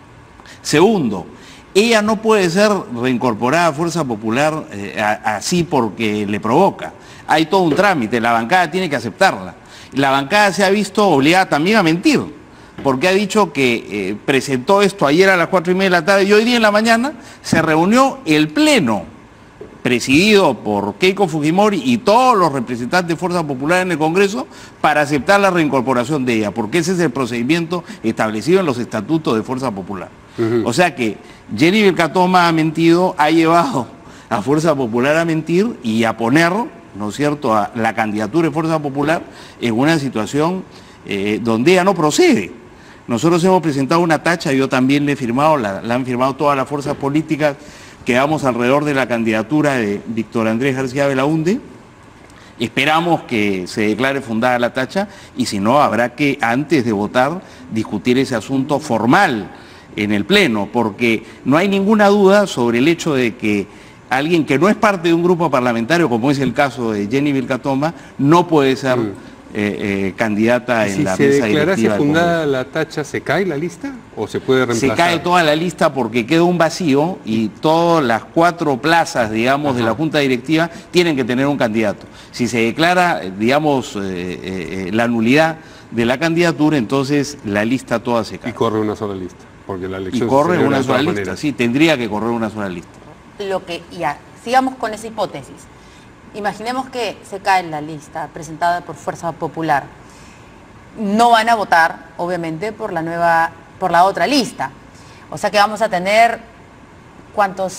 Speaker 7: Segundo, ella no puede ser reincorporada a Fuerza Popular así porque le provoca. Hay todo un trámite, la bancada tiene que aceptarla. La bancada se ha visto obligada también a mentir, porque ha dicho que presentó esto ayer a las 4:30 de la tarde y hoy día en la mañana se reunió el Pleno, presidido por Keiko Fujimori y todos los representantes de Fuerza Popular en el Congreso, para aceptar la reincorporación de ella, porque ese es el procedimiento establecido en los estatutos de Fuerza Popular. O sea que Jenny Vilca Toma ha mentido, ha llevado a Fuerza Popular a mentir y a poner, ¿no es cierto?, a la candidatura de Fuerza Popular en una situación donde ella no procede. Nosotros hemos presentado una tacha, yo también le he firmado, la han firmado todas las fuerzas políticas. Quedamos alrededor de la candidatura de Víctor Andrés García Belaunde. Esperamos que se declare fundada la tacha y si no, habrá que, antes de votar, discutir ese asunto formal en el Pleno, porque no hay ninguna duda sobre el hecho de que alguien que no es parte de un grupo parlamentario, como es el caso de Jenny Vilca Toma, no puede ser candidata en la mesa directiva.
Speaker 1: Si se declarase fundada la tacha, ¿se cae la lista o se puede reemplazar?
Speaker 7: Se cae toda la lista porque queda un vacío y todas las 4 plazas, digamos, de la Junta Directiva tienen que tener un candidato. Si se declara, digamos, la nulidad de la candidatura, entonces la lista toda se cae.
Speaker 1: Y corre una sola lista, porque la elección
Speaker 7: y corre una sola lista, sí, tendría que correr una sola lista.
Speaker 2: Sigamos con esa hipótesis. Imaginemos que se cae la lista presentada por Fuerza Popular. No van a votar, obviamente, por la otra lista. O sea que vamos a tener, ¿cuántos?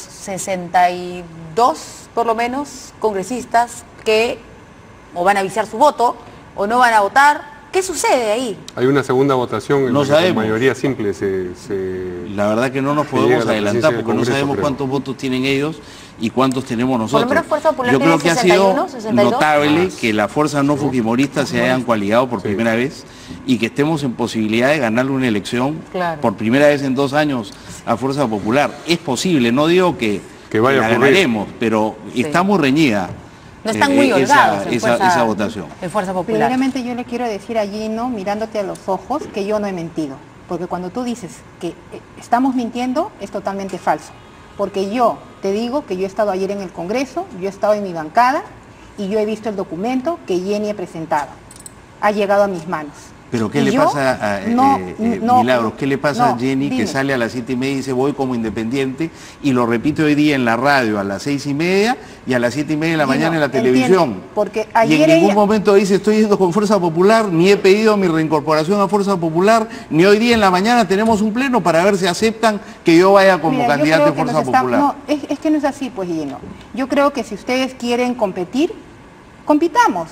Speaker 2: 62, por lo menos, congresistas que o van a avisar su voto o no van a votar. ¿Qué sucede ahí?
Speaker 1: Hay una segunda votación en
Speaker 7: no
Speaker 1: la que
Speaker 7: sabemos.
Speaker 1: Por mayoría simple
Speaker 7: La verdad que no nos podemos adelantar porque no sabemos cuántos votos tienen ellos y cuántos tenemos nosotros.
Speaker 2: Por lo menos Fuerza Popular
Speaker 7: Yo creo que
Speaker 2: 61,
Speaker 7: ha sido
Speaker 2: 62.
Speaker 7: notable que las fuerzas no fujimoristas se hayan coaligado por primera vez y que estemos en posibilidad de ganarle una elección por primera vez en 2 años a Fuerza Popular. Es posible, no digo que la ganaremos, pero está muy reñida.
Speaker 2: No están muy holgados
Speaker 7: esa votación.
Speaker 2: En Fuerza Popular.
Speaker 8: Primeramente yo le quiero decir a Gino, mirándote a los ojos, que yo no he mentido. Porque cuando tú dices que estamos mintiendo, es totalmente falso. Porque yo te digo que yo he estado ayer en el Congreso, yo he estado en mi bancada y yo he visto el documento que Jenny ha presentado. Ha llegado a mis manos.
Speaker 7: Pero ¿qué le pasa a Milagros? ¿Qué le pasa a Jenny que sale a las 7:30 y dice voy como independiente? Y lo repite hoy día en la radio a las 6:30 y a las 7:30 de la mañana en la televisión.
Speaker 8: Porque
Speaker 7: y
Speaker 8: ayer
Speaker 7: en ningún momento dice estoy yendo con Fuerza Popular, ni he pedido mi reincorporación a Fuerza Popular, ni hoy día en la mañana tenemos un pleno para ver si aceptan que yo vaya como candidato de Fuerza Popular.
Speaker 8: No, es que no es así, pues, Gino. Yo creo que si ustedes quieren competir, compitamos.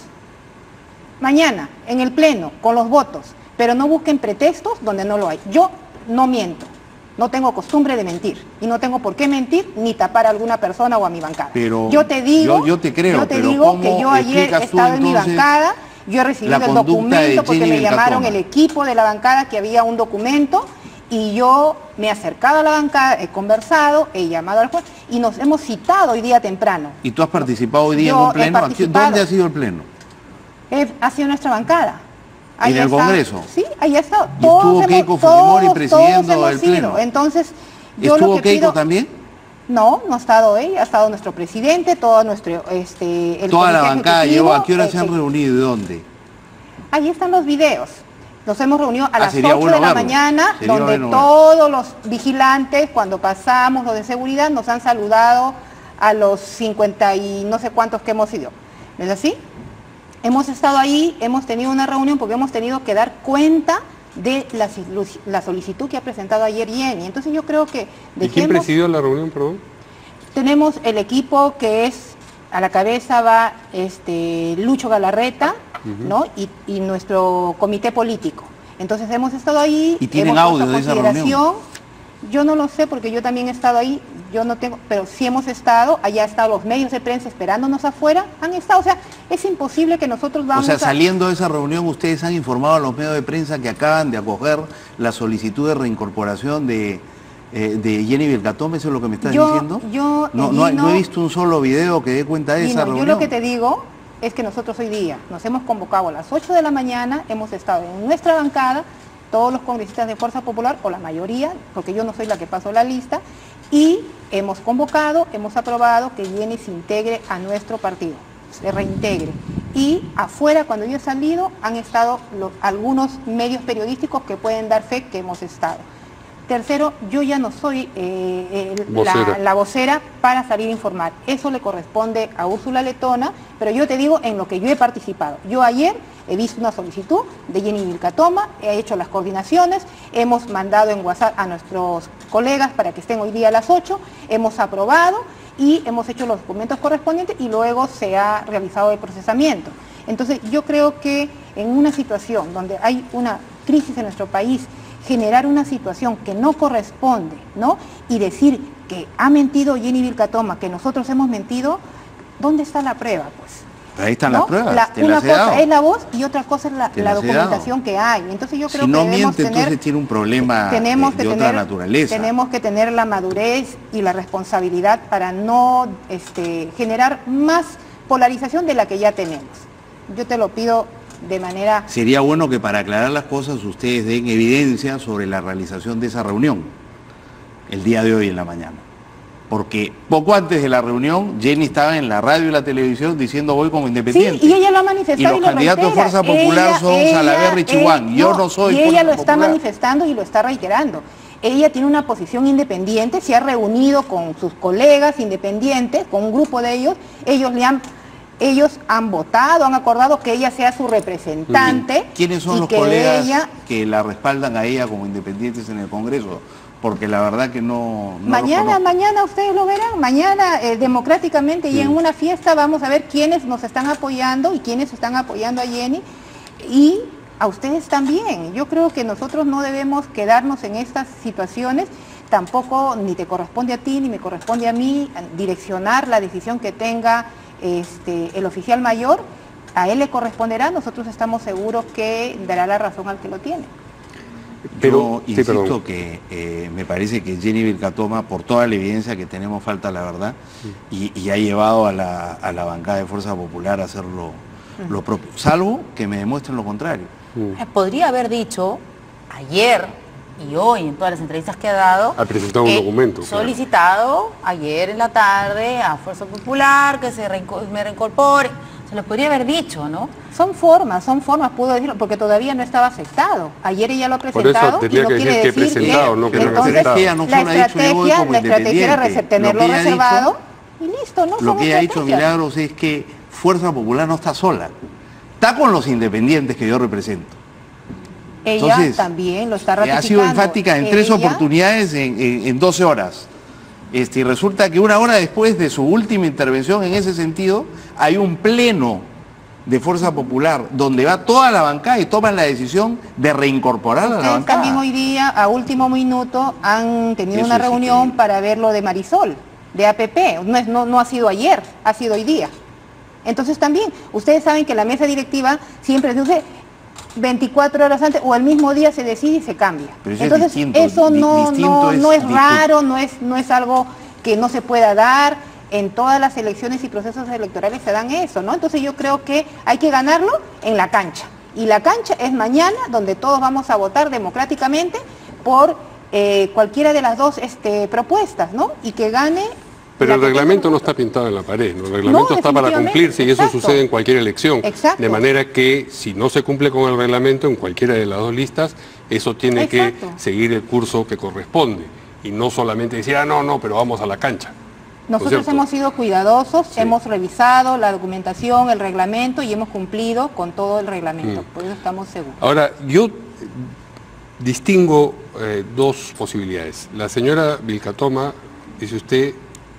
Speaker 8: Mañana, en el pleno, con los votos, pero no busquen pretextos donde no lo hay. Yo no miento, no tengo costumbre de mentir, y no tengo por qué mentir ni tapar a alguna persona o a mi bancada.
Speaker 7: Pero
Speaker 8: yo te digo,
Speaker 7: yo te creo,
Speaker 8: que yo ayer he estado en mi bancada, yo he recibido el documento porque me llamaron el equipo de la bancada que había un documento, y yo me he acercado a la bancada, he conversado, he llamado al juez, y nos hemos citado hoy día temprano.
Speaker 7: ¿Y tú has participado hoy día en un pleno? ¿Dónde ha sido el pleno?
Speaker 8: Ha sido nuestra bancada.
Speaker 7: ¿Y en el Congreso?
Speaker 8: Sí, ahí ha estado.
Speaker 7: ¿Y estuvo Keiko Fujimori presidiendo el pleno?
Speaker 8: Entonces, yo
Speaker 7: ¿estuvo
Speaker 8: lo que
Speaker 7: Keiko
Speaker 8: pido...
Speaker 7: también?
Speaker 8: No, no ha estado ella, ha estado nuestro presidente, todo nuestro...
Speaker 7: Toda la bancada llegó. ¿A qué hora se han reunido y dónde?
Speaker 8: Ahí están los videos. Nos hemos reunido a las 8 de la mañana, donde
Speaker 7: bueno
Speaker 8: todos los vigilantes, cuando pasamos los de seguridad, nos han saludado a los 50 y no sé cuántos que hemos ido. ¿No es así? Hemos estado ahí, hemos tenido una reunión porque hemos tenido que dar cuenta de la solicitud que ha presentado ayer Jenny. Entonces yo creo que...
Speaker 1: ¿Y quién presidió la reunión, perdón?
Speaker 8: Tenemos el equipo que es, a la cabeza va Lucho Galarreta, ¿no? Y nuestro comité político. Entonces hemos estado ahí.
Speaker 7: ¿Y tienen audio de esa reunión?
Speaker 8: Yo no lo sé porque yo también he estado ahí, yo no tengo, pero sí hemos estado, allá han estado los medios de prensa esperándonos afuera, han estado, o sea, es imposible que nosotros vamos
Speaker 7: saliendo de esa reunión, ustedes han informado a los medios de prensa que acaban de acoger la solicitud de reincorporación de Jenny Vilcatome, ¿eso es lo que me estás diciendo? No he visto un solo video que dé cuenta de esa reunión.
Speaker 8: Yo lo que te digo es que nosotros hoy día nos hemos convocado a las 8 de la mañana, hemos estado en nuestra bancada, todos los congresistas de Fuerza Popular, o la mayoría, porque yo no soy la que pasó la lista, y hemos convocado, hemos aprobado que Jenny se integre a nuestro partido, se reintegre. Y afuera, cuando yo he salido, han estado algunos medios periodísticos que pueden dar fe que hemos estado. Tercero, yo ya no soy la vocera para salir a informar. Eso le corresponde a Úrsula Letona, pero yo te digo en lo que yo he participado. Yo ayer he visto una solicitud de Jenny Vilcatome, he hecho las coordinaciones, hemos mandado en WhatsApp a nuestros colegas para que estén hoy día a las 8, hemos aprobado y hemos hecho los documentos correspondientes y luego se ha realizado el procesamiento. Entonces yo creo que en una situación donde hay una crisis en nuestro país, generar una situación que no corresponde, ¿no? Y decir que ha mentido Jenny Vilcatome, que nosotros hemos mentido, ¿dónde está la prueba, pues?
Speaker 7: Ahí están las pruebas,
Speaker 8: una cosa es la voz y otra cosa es la documentación que hay. Entonces yo creo que
Speaker 7: no miente, entonces tiene un problema de otra naturaleza.
Speaker 8: Tenemos que tener la madurez y la responsabilidad para no generar más polarización de la que ya tenemos. Yo te lo pido de manera...
Speaker 7: Sería bueno que para aclarar las cosas ustedes den evidencia sobre la realización de esa reunión el día de hoy en la mañana. Porque poco antes de la reunión, Jenny estaba en la radio y la televisión diciendo voy como independiente.
Speaker 8: Sí, y ella lo ha manifestado
Speaker 7: y los candidatos de Fuerza Popular son Salaverry y Chihuán. Yo no soy
Speaker 8: Fuerza Popular. Y ella lo está manifestando y lo está reiterando. Ella tiene una posición independiente, se ha reunido con sus colegas independientes, con un grupo de ellos. Ellos han votado, han acordado que ella sea su representante.
Speaker 7: ¿Quiénes son los colegas que la respaldan a ella como independientes en el Congreso? Porque la verdad que no
Speaker 8: mañana ustedes lo verán, mañana democráticamente y en una fiesta vamos a ver quiénes nos están apoyando y quiénes están apoyando a Jenny y a ustedes también. Yo creo que nosotros no debemos quedarnos en estas situaciones, tampoco ni te corresponde a ti ni me corresponde a mí direccionar la decisión que tenga el oficial mayor, a él le corresponderá, nosotros estamos seguros que dará la razón al que lo tiene.
Speaker 7: Pero insisto que me parece que Jenny Vilcatome, por toda la evidencia que tenemos, falta la verdad, y ha llevado a la bancada de Fuerza Popular a hacer lo propio, salvo que me demuestren lo contrario.
Speaker 2: Podría haber dicho ayer y hoy en todas las entrevistas que ha dado,
Speaker 1: ha presentado un documento
Speaker 2: solicitado ayer en la tarde a Fuerza Popular que me reincorpore. O Se lo podría haber dicho, ¿no?
Speaker 8: Son formas, puedo decirlo, porque todavía no estaba aceptado. Ayer ella lo ha presentado.
Speaker 1: Por eso tendría que decir que presentado, no que no
Speaker 8: entonces,
Speaker 1: aceptado.
Speaker 7: Ella no solo ha dicho yo voy como
Speaker 8: la estrategia era tenerlo reservado y listo, ¿no?
Speaker 7: Lo que ella ha dicho, Milagros, es que Fuerza Popular no está sola. Está con los independientes que yo represento.
Speaker 8: Ella entonces, también lo está ratificando.
Speaker 7: Ha sido enfática en 3 oportunidades en 12 horas. Y resulta que 1 hora después de su última intervención en ese sentido, hay un pleno de Fuerza Popular donde va toda la bancada y toman la decisión de reincorporar a la bancada.
Speaker 8: También hoy día, a último minuto, han tenido una reunión para ver lo de Marisol, de APP. No ha sido ayer, ha sido hoy día. Entonces también, ustedes saben que la mesa directiva siempre dice 24 horas antes o el mismo día se decide y se cambia. Entonces eso no es raro, no es algo que no se pueda dar. En todas las elecciones y procesos electorales se dan eso, ¿no? Entonces yo creo que hay que ganarlo en la cancha. Y la cancha es mañana, donde todos vamos a votar democráticamente por cualquiera de las dos propuestas, ¿no? Y que gane...
Speaker 1: Pero el reglamento no está pintado en la pared, ¿no? El reglamento está para cumplirse y eso sucede en cualquier elección.
Speaker 8: Exacto.
Speaker 1: De manera que si no se cumple con el reglamento en cualquiera de las dos listas, eso tiene que seguir el curso que corresponde. Y no solamente decir, no, pero vamos a la cancha.
Speaker 8: Nosotros hemos sido cuidadosos, hemos revisado la documentación, el reglamento y hemos cumplido con todo el reglamento. Por eso estamos seguros.
Speaker 1: Ahora, yo distingo 2 posibilidades. La señora Vilcatoma, dice usted,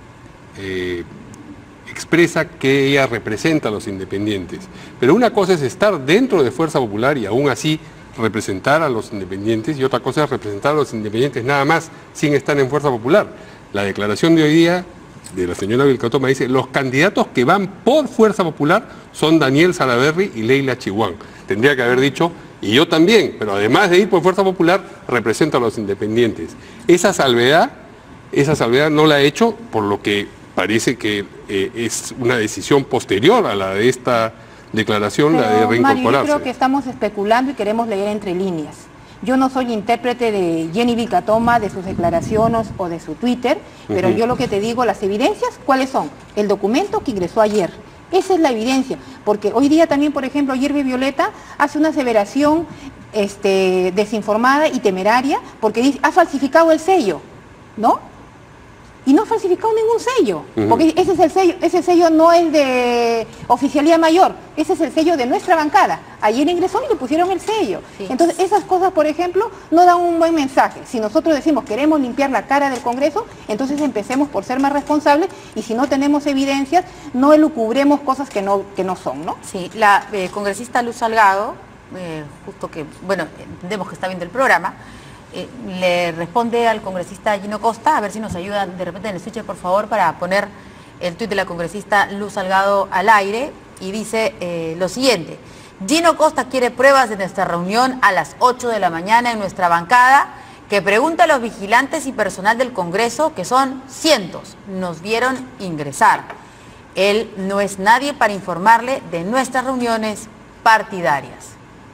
Speaker 1: expresa que ella representa a los independientes, pero una cosa es estar dentro de Fuerza Popular y aún así representar a los independientes y otra cosa es representar a los independientes nada más sin estar en Fuerza Popular. La declaración de hoy día de la señora Vilcatoma dice: los candidatos que van por Fuerza Popular son Daniel Salaverry y Leila Chihuán. Tendría que haber dicho, y yo también, pero además de ir por Fuerza Popular, represento a los independientes. Esa salvedad no la ha hecho, por lo que parece que es una decisión posterior a la de esta declaración, la de reincorporarse.
Speaker 8: Mario, yo creo que estamos especulando y queremos leer entre líneas. Yo no soy intérprete de Jenny Vilcatoma, de sus declaraciones o de su Twitter, pero yo lo que te digo, las evidencias, ¿cuáles son? El documento que ingresó ayer. Esa es la evidencia, porque hoy día también, por ejemplo, Yerby Violeta hace una aseveración desinformada y temeraria, porque dice, ha falsificado el sello, ¿no? Y no ha falsificado ningún sello, porque ese es el sello, ese sello no es de oficialía mayor, ese es el sello de nuestra bancada. Ayer ingresó y le pusieron el sello. Sí. Entonces esas cosas, por ejemplo, no dan un buen mensaje. Si nosotros decimos queremos limpiar la cara del Congreso, entonces empecemos por ser más responsables y si no tenemos evidencias, no elucubremos cosas que no son, ¿no?
Speaker 2: Sí, la congresista Luz Salgado, justo que, bueno, entendemos que está viendo el programa, le responde al congresista Gino Costa, a ver si nos ayuda de repente en el switcher, por favor, para poner el tuit de la congresista Luz Salgado al aire, y dice lo siguiente: Gino Costa quiere pruebas de nuestra reunión a las 8 de la mañana en nuestra bancada, que pregunta a los vigilantes y personal del Congreso, que son cientos, nos vieron ingresar. Él no es nadie para informarle de nuestras reuniones partidarias.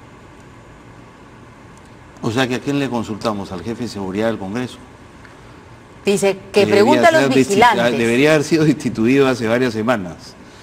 Speaker 7: O sea, que ¿a quién le consultamos? ¿Al jefe de seguridad del Congreso?
Speaker 2: Dice que pregunta a los vigilantes.
Speaker 7: Debería haber sido destituido hace varias semanas.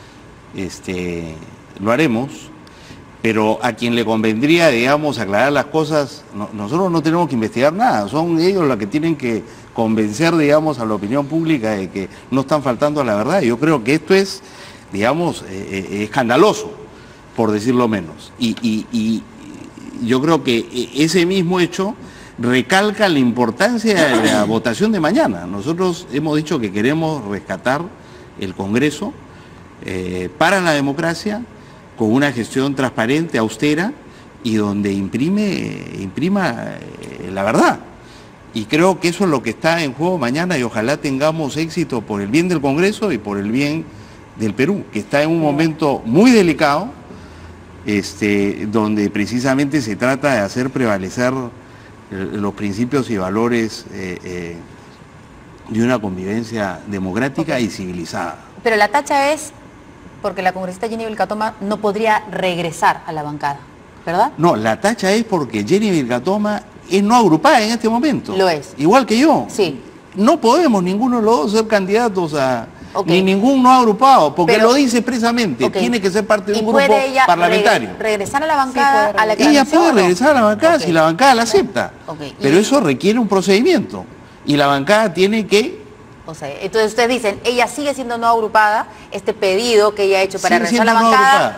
Speaker 7: Lo haremos, pero a quien le convendría, digamos, aclarar las cosas, nosotros no tenemos que investigar nada, son ellos los que tienen que convencer, digamos, a la opinión pública de que no están faltando a la verdad. Yo creo que esto es, digamos, escandaloso, por decirlo menos. Y yo creo que ese mismo hecho recalca la importancia de la votación de mañana. Nosotros hemos dicho que queremos rescatar el Congreso para la democracia, con una gestión transparente, austera, y donde imprima la verdad. Y creo que eso es lo que está en juego mañana, y ojalá tengamos éxito por el bien del Congreso y por el bien del Perú, que está en un momento muy delicado, donde precisamente se trata de hacer prevalecer los principios y valores de una convivencia democrática y civilizada.
Speaker 2: Pero la tacha es porque la congresista Jenny Vilcatoma no podría regresar a la bancada, ¿verdad?
Speaker 7: No, la tacha es porque Jenny Vilcatoma es no agrupada en este momento.
Speaker 2: Lo es.
Speaker 7: Igual que yo.
Speaker 2: Sí.
Speaker 7: No podemos ninguno de los dos ser candidatos a ni ningún no agrupado, porque
Speaker 2: Pero,
Speaker 7: lo dice expresamente, tiene que ser parte de un grupo
Speaker 2: ella
Speaker 7: parlamentario.
Speaker 2: regresar a la bancada a la
Speaker 7: Ella puede regresar a la bancada si la bancada la acepta, pero
Speaker 2: y
Speaker 7: eso requiere un procedimiento y la bancada tiene que...
Speaker 2: O sea, entonces ustedes dicen, ella sigue siendo no agrupada, este pedido que ella ha hecho para
Speaker 7: Sigue
Speaker 2: regresar a la
Speaker 7: siendo no
Speaker 2: bancada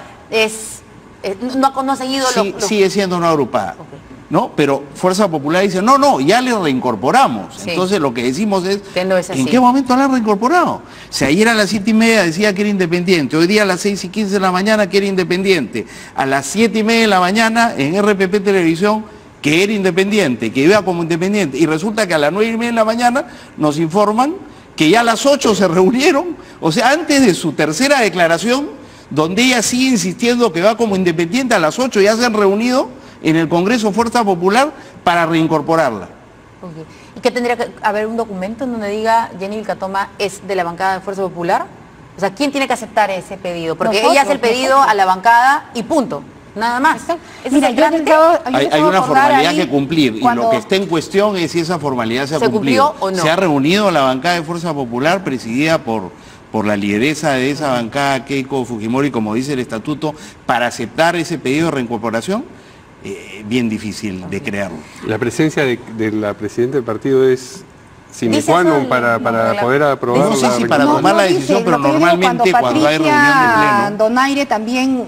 Speaker 2: no ha seguido
Speaker 7: sigue siendo no agrupada. ¿No? Pero Fuerza Popular dice, no, ya le reincorporamos.
Speaker 2: Sí.
Speaker 7: Entonces lo que decimos es,
Speaker 2: que no es así.
Speaker 7: ¿En qué momento la han reincorporado? O sea, ayer a las 7:30 decía que era independiente, hoy día a las 6:15 de la mañana que era independiente, a las 7:30 de la mañana en RPP Televisión que era independiente, que iba como independiente, y resulta que a las 9:30 de la mañana nos informan que ya a las 8 se reunieron, o sea, antes de su tercera declaración, donde ella sigue insistiendo que va como independiente, a las 8 ya se han reunido en el Congreso Fuerza Popular para reincorporarla.
Speaker 2: ¿Y qué tendría que haber un documento en donde diga Jenny Vilcatoma es de la bancada de Fuerza Popular? O sea, ¿quién tiene que aceptar ese pedido? Porque ella hace el pedido a la bancada y punto, nada más.
Speaker 8: Mira,
Speaker 7: hay una formalidad que cumplir y lo que está en cuestión es si esa formalidad se ha cumplido.
Speaker 2: ¿O no?
Speaker 7: Se ha reunido la bancada de Fuerza Popular presidida por la lideresa de esa bancada, Keiko Fujimori, como dice el estatuto, para aceptar ese pedido de reincorporación. Bien difícil de crearlo.
Speaker 1: La presencia de la presidenta del partido es sine qua non para poder aprobar.
Speaker 7: No sé si para tomar la decisión, pero normalmente cuando hay reunión de pleno.
Speaker 8: Donaire también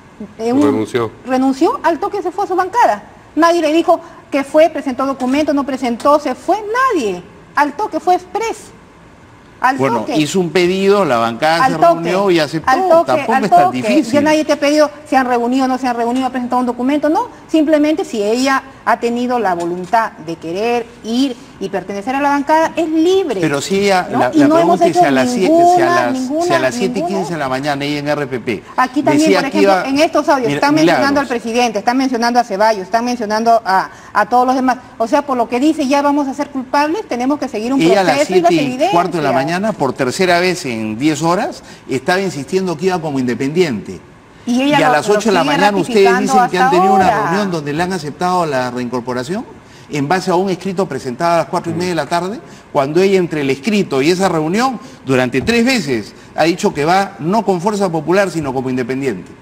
Speaker 1: renunció
Speaker 8: al toque, se fue a su bancada. Nadie le dijo que fue, presentó documento, no presentó, se fue, nadie. Al toque fue express.
Speaker 7: Bueno, hizo un pedido, la bancada se reunió y aceptó, tampoco es tan difícil.
Speaker 8: Ya nadie te ha pedido si han reunido o no se han reunido, ha presentado un documento, no, simplemente si ella ha tenido la voluntad de querer ir y pertenecer a la bancada, es libre.
Speaker 7: Pero si ella,
Speaker 8: ¿no?
Speaker 7: la pregunta es si a las 7:15 de la mañana ella en RPP.
Speaker 8: Aquí también, por ejemplo, en estos audios están mencionando al presidente, están mencionando a Ceballos, están mencionando a todos los demás. O sea, por lo que dice, ya vamos a ser culpables, tenemos que seguir un proceso.
Speaker 7: Ella a las 7:15 de la mañana, por tercera vez en 10 horas, estaba insistiendo que iba como independiente. Y a las 8 de la mañana ustedes dicen que han tenido una reunión donde le han aceptado la reincorporación en base a un escrito presentado a las 4:30 de la tarde, cuando ella entre el escrito y esa reunión, durante 3 veces, ha dicho que va no con Fuerza Popular, sino como independiente.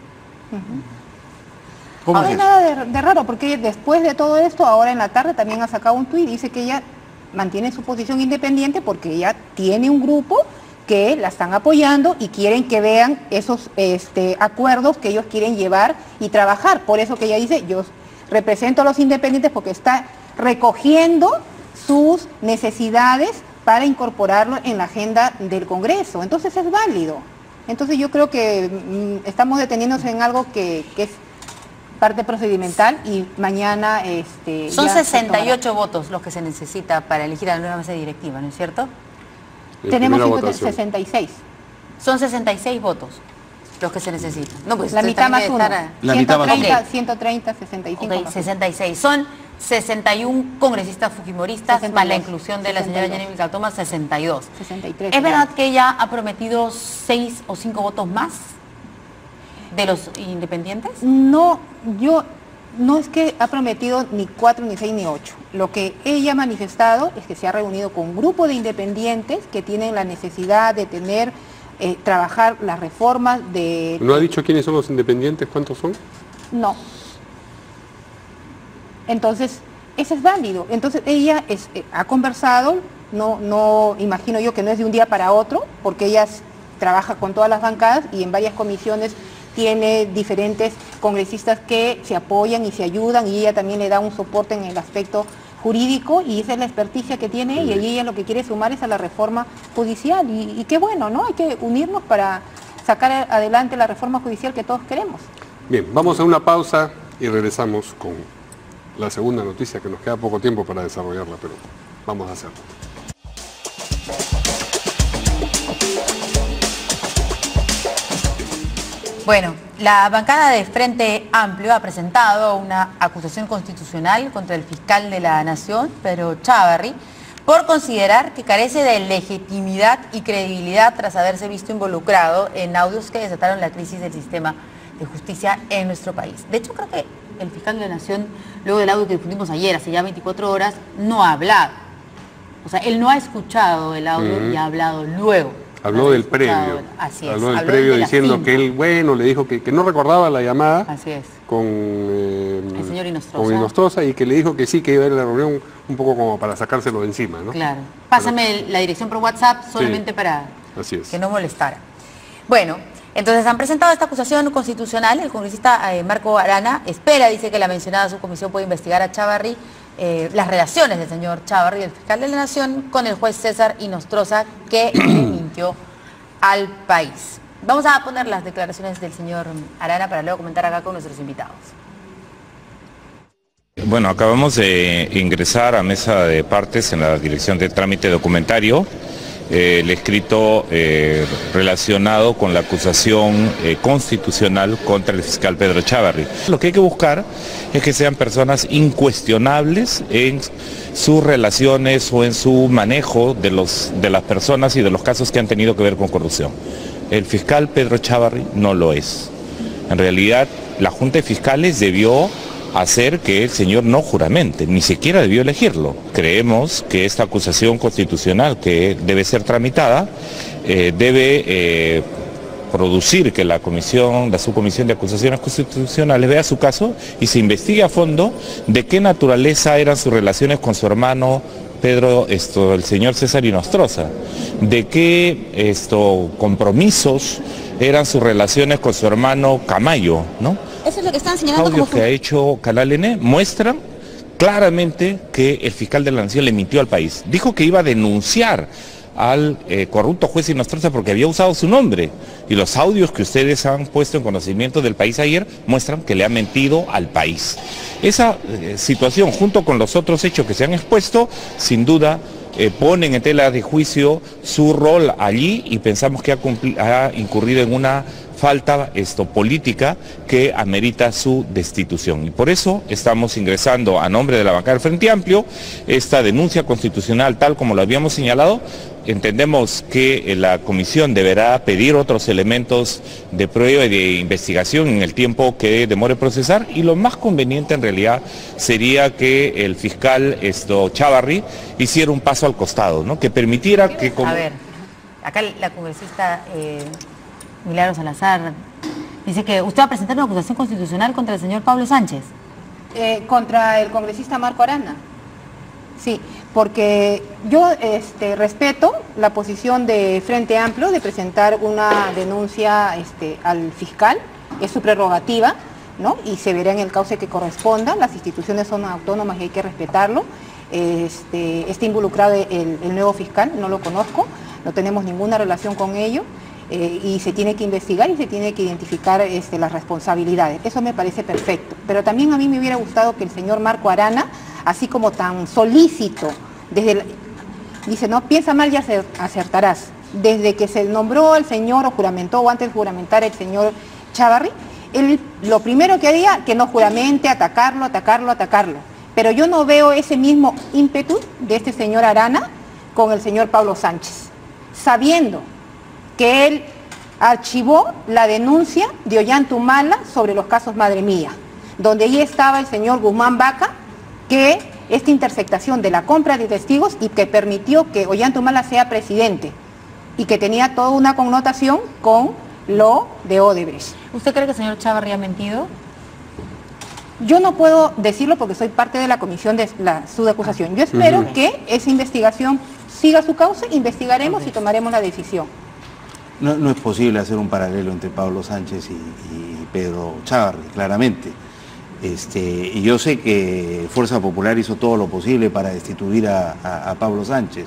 Speaker 8: No hay nada de raro, porque después de todo esto, ahora en la tarde también ha sacado un tuit, dice que ella mantiene su posición independiente porque ella tiene un grupo que la están apoyando y quieren que vean esos acuerdos que ellos quieren llevar y trabajar. Por eso que ella dice, yo represento a los independientes porque está recogiendo sus necesidades para incorporarlo en la agenda del Congreso. Entonces es válido. Entonces yo creo que estamos deteniéndose en algo que es parte procedimental y mañana...
Speaker 2: Son 68 votos los que se necesita para elegir a la nueva mesa directiva, ¿no es cierto?
Speaker 8: Tenemos 66.
Speaker 2: Son 66 votos los que se necesitan. No, pues
Speaker 8: la mitad más uno.
Speaker 7: La mitad más
Speaker 8: 130, 65.
Speaker 2: Okay, 66. Son 61 congresistas fujimoristas, 62, más la inclusión de 62. La señora Jenny Vilcatoma, 62.
Speaker 8: 63.
Speaker 2: ¿Es verdad que ella ha prometido 6 o 5 votos más de los independientes?
Speaker 8: No, no es que ha prometido ni 4, ni 6, ni 8. Lo que ella ha manifestado es que se ha reunido con un grupo de independientes que tienen la necesidad de tener, trabajar las reformas de...
Speaker 1: ¿No ha dicho quiénes son los independientes? ¿Cuántos son?
Speaker 8: No. Entonces, eso es válido. Entonces, ella ha conversado, no imagino yo que no es de un día para otro, porque ella trabaja con todas las bancadas y en varias comisiones tiene diferentes congresistas que se apoyan y se ayudan y ella también le da un soporte en el aspecto jurídico y esa es la experticia que tiene ella y ella lo que quiere sumar es a la reforma judicial y qué bueno, ¿no? Hay que unirnos para sacar adelante la reforma judicial que todos queremos.
Speaker 1: Bien, vamos a una pausa y regresamos con la segunda noticia que nos queda poco tiempo para desarrollarla, pero vamos a hacerlo.
Speaker 2: Bueno, la bancada de Frente Amplio ha presentado una acusación constitucional contra el fiscal de la Nación, Pedro Chávarri, por considerar que carece de legitimidad y credibilidad tras haberse visto involucrado en audios que desataron la crisis del sistema de justicia en nuestro país. De hecho, creo que el fiscal de la Nación, luego del audio que difundimos ayer, hace ya 24 horas, no ha hablado. O sea, él no ha escuchado el audio y ha hablado luego.
Speaker 1: Habló del previo.
Speaker 2: Así es.
Speaker 1: Habló del previo diciendo que él, bueno, le dijo que no recordaba la llamada.
Speaker 2: Así es.
Speaker 1: Con
Speaker 2: el señor Inostroza.
Speaker 1: Con Inostroza, y que le dijo que sí, que iba a ir a la reunión un poco como para sacárselo de encima, ¿no?
Speaker 2: Claro. Pásame la dirección por WhatsApp solamente para que no molestara. Bueno, entonces han presentado esta acusación constitucional. El congresista Marco Arana espera, dice, que la mencionada subcomisión puede investigar a Chávarri, las relaciones del señor Chávarri, el fiscal de la Nación, con el juez César Inostroza, que le mintió al país. Vamos a poner las declaraciones del señor Arana para luego comentar acá con nuestros invitados.
Speaker 9: Bueno, acabamos de ingresar a mesa de partes en la dirección de trámite documentario el escrito relacionado con la acusación constitucional contra el fiscal Pedro Chávarri. Lo que hay que buscar es que sean personas incuestionables en sus relaciones o en su manejo de las personas y de los casos que han tenido que ver con corrupción. El fiscal Pedro Chávarri no lo es. En realidad, la Junta de Fiscales debió hacer que el señor no juramente, ni siquiera debió elegirlo. Creemos que esta acusación constitucional que debe ser tramitada debe producir que la subcomisión de acusaciones constitucionales vea su caso y se investigue a fondo de qué naturaleza eran sus relaciones con su hermano Pedro, el señor César Inostroza, de qué compromisos eran sus relaciones con su hermano Camayo, ¿no?
Speaker 8: Eso es lo que están señalando.
Speaker 9: Audios que ha hecho Canal N muestran claramente que el fiscal de la Nación le mintió al país. Dijo que iba a denunciar al corrupto juez Inostroza porque había usado su nombre. Y los audios que ustedes han puesto en conocimiento del país ayer muestran que le ha mentido al país. Esa situación, junto con los otros hechos que se han expuesto, sin duda ponen en tela de juicio su rol allí, y pensamos que ha incurrido en una falta política que amerita su destitución. Y por eso estamos ingresando a nombre de la bancada del Frente Amplio esta denuncia constitucional tal como lo habíamos señalado. Entendemos que la comisión deberá pedir otros elementos de prueba y de investigación en el tiempo que demore procesar, y lo más conveniente en realidad sería que el fiscal Chávarri hiciera un paso al costado, ¿no? Que permitiera que...
Speaker 2: A ver, acá la congresista Milagros Salazar dice que usted va a presentar una acusación constitucional contra el señor Pablo Sánchez.
Speaker 8: Contra el congresista Marco Arana. Sí, porque yo respeto la posición de Frente Amplio de presentar una denuncia al fiscal, es su prerrogativa, ¿no? Y se verá en el cauce que corresponda. Las instituciones son autónomas y hay que respetarlo. Está involucrado el nuevo fiscal, no lo conozco, no tenemos ninguna relación con ello. Y se tiene que investigar y se tiene que identificar las responsabilidades. Eso me parece perfecto. Pero también a mí me hubiera gustado que el señor Marco Arana, así como tan solícito, dice, no, piensa mal y acertarás. Desde que se nombró el señor o juramentó, o antes de juramentar el señor Chávarri, él lo primero que haría, que no juramente, atacarlo. Pero yo no veo ese mismo ímpetu de este señor Arana con el señor Pablo Sánchez, sabiendo que él archivó la denuncia de Ollantumala sobre los casos Madre Mía, donde ahí estaba el señor Guzmán Vaca, que esta intersectación de la compra de testigos y que permitió que Ollantumala sea presidente y que tenía toda una connotación con lo de Odebrecht.
Speaker 2: ¿Usted cree que el señor Chávarri ha mentido?
Speaker 8: Yo no puedo decirlo porque soy parte de la comisión de su acusación. Yo espero que esa investigación siga su cauce, investigaremos y tomaremos la decisión.
Speaker 7: No es posible hacer un paralelo entre Pablo Sánchez y Pedro Chávarri, claramente. Y yo sé que Fuerza Popular hizo todo lo posible para destituir a Pablo Sánchez.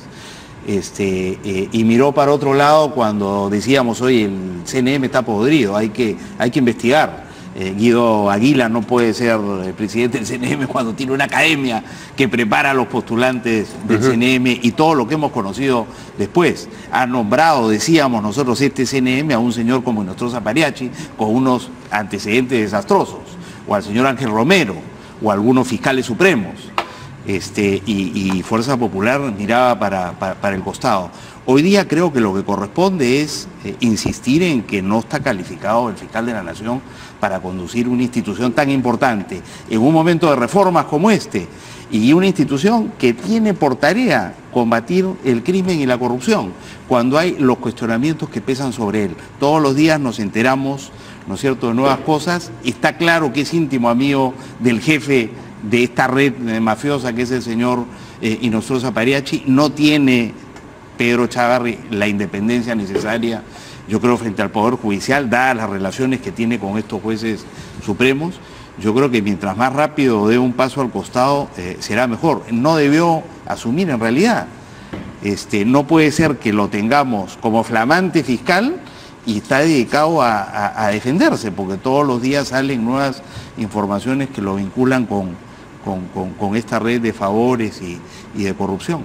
Speaker 7: Y miró para otro lado cuando decíamos, oye, el CNM está podrido, hay que investigar. Guido Aguila no puede ser el presidente del CNM cuando tiene una academia que prepara a los postulantes del CNM y todo lo que hemos conocido después. Ha nombrado, decíamos nosotros, CNM a un señor como Inostroza Pariachi con unos antecedentes desastrosos, o al señor Ángel Romero, o a algunos fiscales supremos. y Fuerza Popular miraba para el costado. Hoy día creo que lo que corresponde es insistir en que no está calificado el fiscal de la Nación para conducir una institución tan importante en un momento de reformas como este, y una institución que tiene por tarea combatir el crimen y la corrupción, cuando hay los cuestionamientos que pesan sobre él. Todos los días nos enteramos, ¿no es cierto?, de nuevas cosas. Está claro que es íntimo amigo del jefe de esta red mafiosa que es el señor Inostroza Pariachi. No tiene Pedro Chávarri la independencia necesaria, yo creo, frente al Poder Judicial, dadas las relaciones que tiene con estos jueces supremos. Yo creo que mientras más rápido dé un paso al costado, será mejor. No debió asumir en realidad. No puede ser que lo tengamos como flamante fiscal y está dedicado a defenderse, porque todos los días salen nuevas informaciones que lo vinculan con esta red de favores y de corrupción.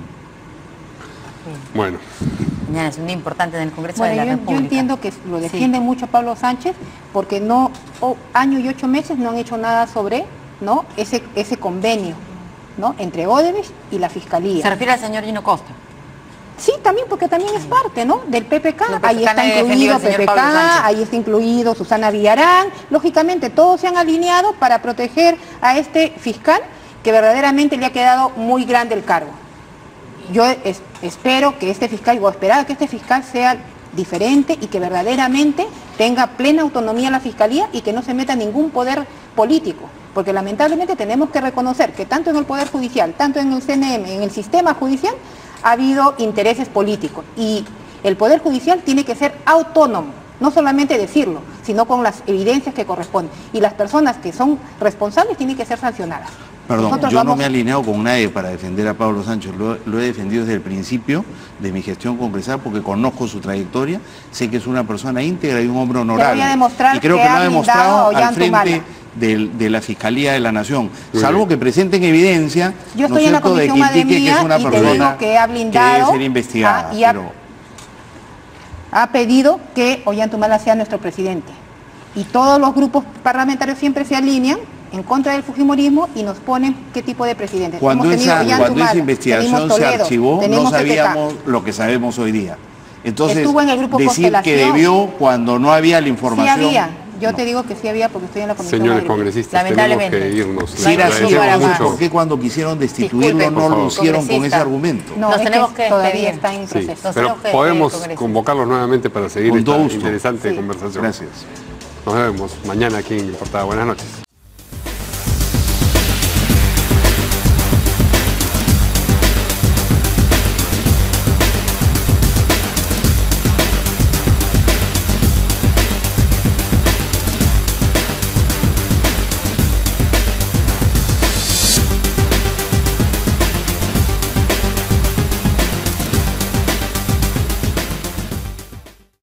Speaker 1: Bueno.
Speaker 2: Mañana es un día importante en el Congreso de la República.
Speaker 8: Yo entiendo que lo defiende mucho Pablo Sánchez, porque año y 8 meses no han hecho nada sobre, ¿no?, ese convenio, ¿no?, entre Odebrecht y la Fiscalía.
Speaker 2: ¿Se refiere al señor Gino Costa?
Speaker 8: Sí, también, porque también es parte, ¿no?, del PPK. Ahí está incluido PPK, ahí está incluido Susana Villarán. Lógicamente todos se han alineado para proteger a este fiscal, que verdaderamente le ha quedado muy grande el cargo. Yo espero que este fiscal, o esperaba que este fiscal sea diferente y que verdaderamente tenga plena autonomía la Fiscalía y que no se meta ningún poder político, porque lamentablemente tenemos que reconocer que tanto en el Poder Judicial, tanto en el CNM, en el sistema judicial, ha habido intereses políticos, y el Poder Judicial tiene que ser autónomo, no solamente decirlo, sino con las evidencias que corresponden, y las personas que son responsables tienen que ser sancionadas.
Speaker 7: Perdón, yo no me he alineado con nadie para defender a Pablo Sánchez, lo he defendido desde el principio de mi gestión congresal, porque conozco su trayectoria, sé que es una persona íntegra y un hombre honorable. Y creo que lo ha demostrado al frente de la Fiscalía de la Nación, salvo que presenten evidencia,
Speaker 8: yo estoy en la Comisión Mademía que es una persona
Speaker 7: que ha blindado, que debe ser investigada.
Speaker 8: Y ha pedido que Ollantumala sea nuestro presidente. Y todos los grupos parlamentarios siempre se alinean en contra del fujimorismo y nos ponen qué tipo de presidente.
Speaker 7: Cuando esa investigación se archivó, no sabíamos lo que sabemos hoy día. Entonces, decir que debió cuando no había la información...
Speaker 8: Sí había. Yo te digo que sí había, porque estoy en la Comisión.
Speaker 1: Señores congresistas, tenemos que irnos.
Speaker 7: Si era así, ¿por qué cuando quisieron destituirlo no lo hicieron con ese argumento?
Speaker 2: No, nos tenemos que
Speaker 8: todavía está en proceso.
Speaker 1: Pero podemos convocarlos nuevamente para seguir esta interesante conversación.
Speaker 7: Gracias.
Speaker 1: Nos vemos mañana aquí en Mi Portada. Buenas noches.